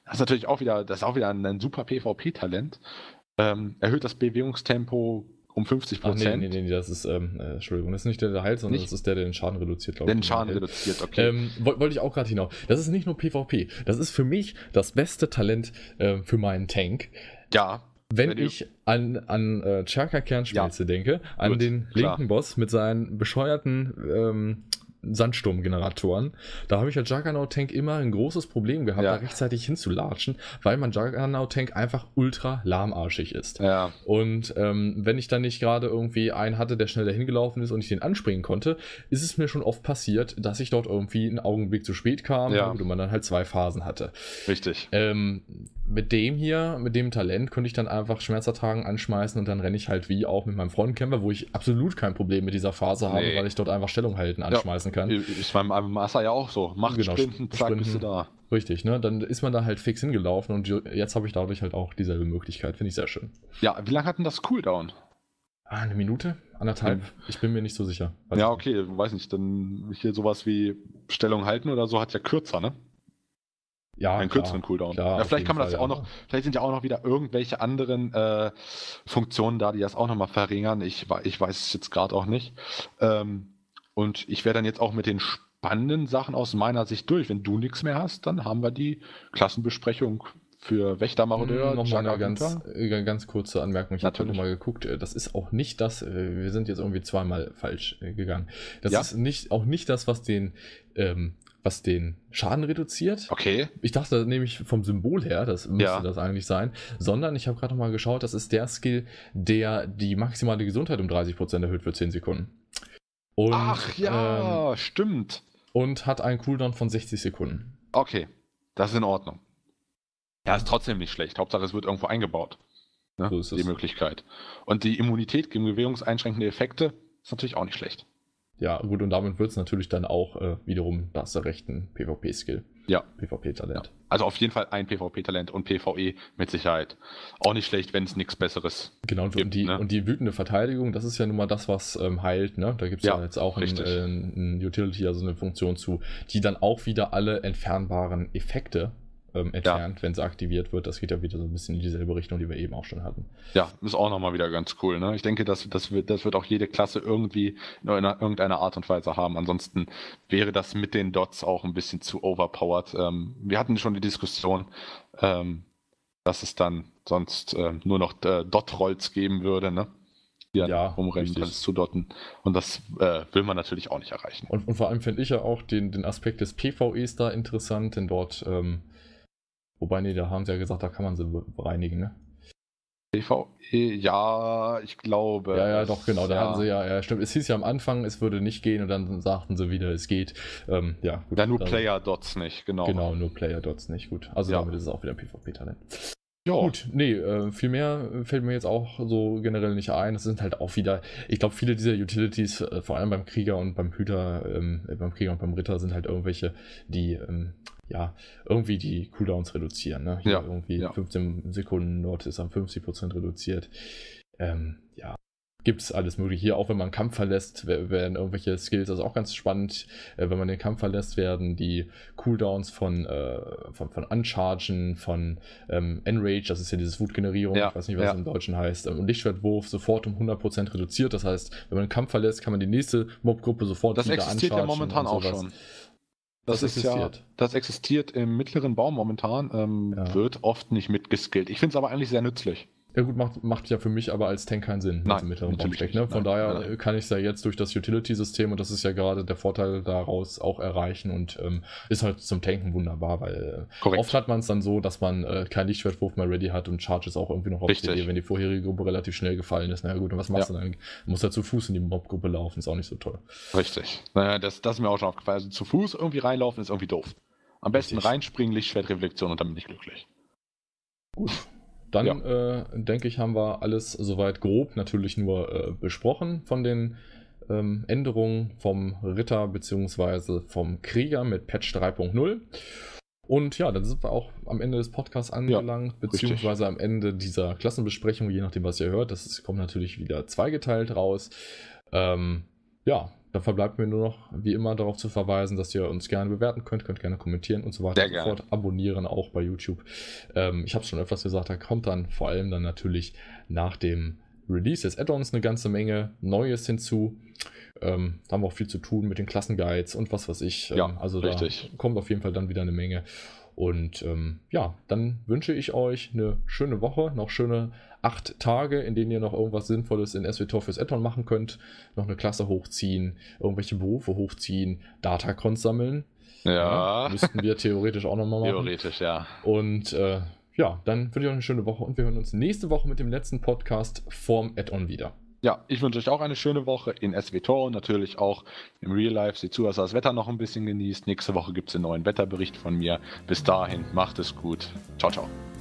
Das ist natürlich auch wieder, das ist auch wieder ein, ein super PvP-Talent. Ähm, erhöht das Bewegungstempo um fünfzig Prozent. Ach, nee, nee, nee, das ist, ähm, äh, Entschuldigung, das ist nicht der, der heilt, sondern nicht? Das ist der, der den Schaden reduziert, glaube ich. Den Schaden reduziert, okay. Ähm, Wollte wollt ich auch gerade hinaus. Das ist nicht nur PvP, das ist für mich das beste Talent äh, für meinen Tank. Ja. Wenn, wenn ich an, an äh, Chaka Kernschmelze ja. denke, an Gut, den linken klar. Boss mit seinen bescheuerten ähm, Sandsturmgeneratoren, da habe ich als Juggernaut-Tank immer ein großes Problem gehabt, ja. da rechtzeitig hinzulatschen, weil mein Juggernaut-Tank einfach ultra lahmarschig ist. Ja. Und ähm, wenn ich dann nicht gerade irgendwie einen hatte, der schnell dahin gelaufen ist und ich den anspringen konnte, ist es mir schon oft passiert, dass ich dort irgendwie einen Augenblick zu spät kam ja. und man dann halt zwei Phasen hatte. Richtig. Ähm, mit dem hier, mit dem Talent, konnte ich dann einfach Schmerzertragen anschmeißen und dann renne ich halt wie auch mit meinem Frontkämpfer, wo ich absolut kein Problem mit dieser Phase habe, nee. weil ich dort einfach Stellung halten anschmeißen ja. kann. Ist beim Master ja auch so. Macht genau, Sprinten, zack, Sprinten, bist du da. Richtig, ne? Dann ist man da halt fix hingelaufen und jetzt habe ich dadurch halt auch dieselbe Möglichkeit. Finde ich sehr schön. Ja, wie lange hat denn das Cooldown? Ah, eine Minute? Anderthalb? Hm. Ich bin mir nicht so sicher. Weiß ja, okay, nicht. Weiß nicht. Dann hier sowas wie Stellung halten oder so hat ja kürzer, ne? Ja, einen kürzeren Cooldown. Klar, ja, vielleicht kann man das Fall, ja auch noch, vielleicht sind ja auch noch wieder irgendwelche anderen äh, Funktionen da, die das auch nochmal verringern. Ich, ich weiß es jetzt gerade auch nicht. Ähm, und ich wäre dann jetzt auch mit den spannenden Sachen aus meiner Sicht durch. Wenn du nichts mehr hast, dann haben wir die Klassenbesprechung für Wächter-Marodeur. Hm, Nochmal eine ganz, ganz kurze Anmerkung. Ich habe heute mal geguckt, das ist auch nicht das, wir sind jetzt irgendwie zweimal falsch gegangen. Das ja? ist nicht, auch nicht das, was den ähm, was den Schaden reduziert. Okay. Ich dachte nämlich vom Symbol her, das müsste ja. das eigentlich sein, sondern ich habe gerade noch mal geschaut, das ist der Skill, der die maximale Gesundheit um dreißig Prozent erhöht für zehn Sekunden. Und, Ach ja, ähm, stimmt. Und hat einen Cooldown von sechzig Sekunden. Okay, das ist in Ordnung. Ja, ist trotzdem nicht schlecht. Hauptsache, es wird irgendwo eingebaut. Ne? So ist es. Die Möglichkeit. Und die Immunität gegen bewegungseinschränkende Effekte ist natürlich auch nicht schlecht. Ja, gut, und damit wird es natürlich dann auch äh, wiederum das rechten PvP-Skill. Ja. PvP-Talent. Ja. Also auf jeden Fall ein PvP-Talent und PvE mit Sicherheit. Auch nicht schlecht, wenn es nichts Besseres genau, und, gibt. Die, ne? und die wütende Verteidigung, das ist ja nun mal das, was ähm, heilt. Ne? Da gibt es ja, ja jetzt auch ein, äh, ein Utility, also eine Funktion zu, die dann auch wieder alle entfernbaren Effekte ähm, entfernt, ja. wenn sie aktiviert wird. Das geht ja wieder so ein bisschen in dieselbe Richtung, die wir eben auch schon hatten. Ja, ist auch nochmal wieder ganz cool. Ne? Ich denke, das, das, wird, das wird auch jede Klasse irgendwie in irgendeiner Art und Weise haben. Ansonsten wäre das mit den Dots auch ein bisschen zu overpowered. Ähm, wir hatten schon die Diskussion, ähm, dass es dann sonst ähm, nur noch äh, Dot-Rolls geben würde, ne? die dann ja, rumrennen, kannst zu dotten. Und das äh, will man natürlich auch nicht erreichen. Und, und vor allem finde ich ja auch den, den Aspekt des PvEs da interessant, denn dort ähm, wobei, nee, da haben sie ja gesagt, da kann man sie bereinigen, ne? PvE, ja, ich glaube. Ja, ja, doch, genau, da ja. hatten sie ja, ja, stimmt. Es hieß ja am Anfang, es würde nicht gehen und dann sagten sie wieder, es geht. Ähm, ja, gut. Ja, nur Player-Dots nicht, genau. Genau, nur Player-Dots nicht, gut. Also ja. damit ist es auch wieder ein PvP-Talent. Ja. Gut, nee, äh, viel mehr fällt mir jetzt auch so generell nicht ein. Es sind halt auch wieder, ich glaube, viele dieser Utilities, äh, vor allem beim Krieger und beim Hüter, ähm, beim Krieger und beim Ritter, sind halt irgendwelche, die, ähm, ja, irgendwie die Cooldowns reduzieren. Ne? Hier ja, irgendwie ja. fünfzehn Sekunden, dort ist am fünfzig Prozent reduziert. Ähm, ja, gibt es alles mögliche. Hier, auch wenn man einen Kampf verlässt, werden irgendwelche Skills, das ist auch ganz spannend, äh, wenn man den Kampf verlässt, werden die Cooldowns von, äh, von, von Unchargen, von ähm, Enrage, das ist ja dieses Wutgenerierung, ja, ich weiß nicht, was ja. es im Deutschen heißt, ähm, und Lichtschwertwurf sofort um hundert Prozent reduziert. Das heißt, wenn man einen Kampf verlässt, kann man die nächste Mobgruppe sofort das wieder anchargen. Das existiert ja momentan auch schon. Das, das, ist existiert. Ja, das existiert im mittleren Baum momentan, ähm, ja. wird oft nicht mitgeskillt. Ich finde es aber eigentlich sehr nützlich. Ja gut, macht, macht ja für mich aber als Tank keinen Sinn, wenn es im mittleren Baum steckt. Ne? Von nein, daher nein. kann ich es ja jetzt durch das Utility-System, und das ist ja gerade der Vorteil daraus, auch erreichen und ähm, ist halt zum Tanken wunderbar, weil äh, oft hat man es dann so, dass man äh, keinen Lichtschwertwurf mehr ready hat und Charges auch irgendwie noch auf C D, wenn die vorherige Gruppe relativ schnell gefallen ist. Na ja, gut, und was machst ja. du dann? Du musst ja zu Fuß in die Mobgruppe laufen, ist auch nicht so toll. Richtig. Naja, das, das ist mir auch schon aufgefallen. Also zu Fuß irgendwie reinlaufen ist irgendwie doof. Am besten Richtig. reinspringen, Lichtschwertreflexion und dann bin ich glücklich. Gut. Dann ja. äh, denke ich, haben wir alles soweit grob natürlich nur äh, besprochen von den ähm, Änderungen vom Ritter bzw. vom Krieger mit Patch drei Punkt null. Und ja, dann sind wir auch am Ende des Podcasts angelangt, ja, beziehungsweise richtig. am Ende dieser Klassenbesprechung, je nachdem, was ihr hört. Das ist, kommt natürlich wieder zweigeteilt raus. Ähm, ja, da verbleibt mir nur noch, wie immer, darauf zu verweisen, dass ihr uns gerne bewerten könnt, könnt gerne kommentieren und so weiter Sehr und so fort. Abonnieren auch bei YouTube. Ähm, ich habe es schon öfters gesagt, da kommt dann vor allem dann natürlich nach dem Release des Add-ons eine ganze Menge Neues hinzu. Ähm, da haben wir auch viel zu tun mit den Klassenguides und was weiß ich. Ähm, Ja, also richtig. da kommt auf jeden Fall dann wieder eine Menge. Und ähm, ja, dann wünsche ich euch eine schöne Woche, noch schöne acht Tage, in denen ihr noch irgendwas Sinnvolles in S W T O R fürs Add-on machen könnt. Noch eine Klasse hochziehen, irgendwelche Berufe hochziehen, Datacons sammeln. Ja. Ja, müssten wir theoretisch auch nochmal machen. Theoretisch, ja. Und äh, ja, dann wünsche ich euch eine schöne Woche und wir hören uns nächste Woche mit dem letzten Podcast vorm Add-on wieder. Ja, ich wünsche euch auch eine schöne Woche in S W T O R und natürlich auch im Real Life. Seht zu, dass ihr das Wetter noch ein bisschen genießt. Nächste Woche gibt es einen neuen Wetterbericht von mir. Bis dahin, macht es gut. Ciao, ciao.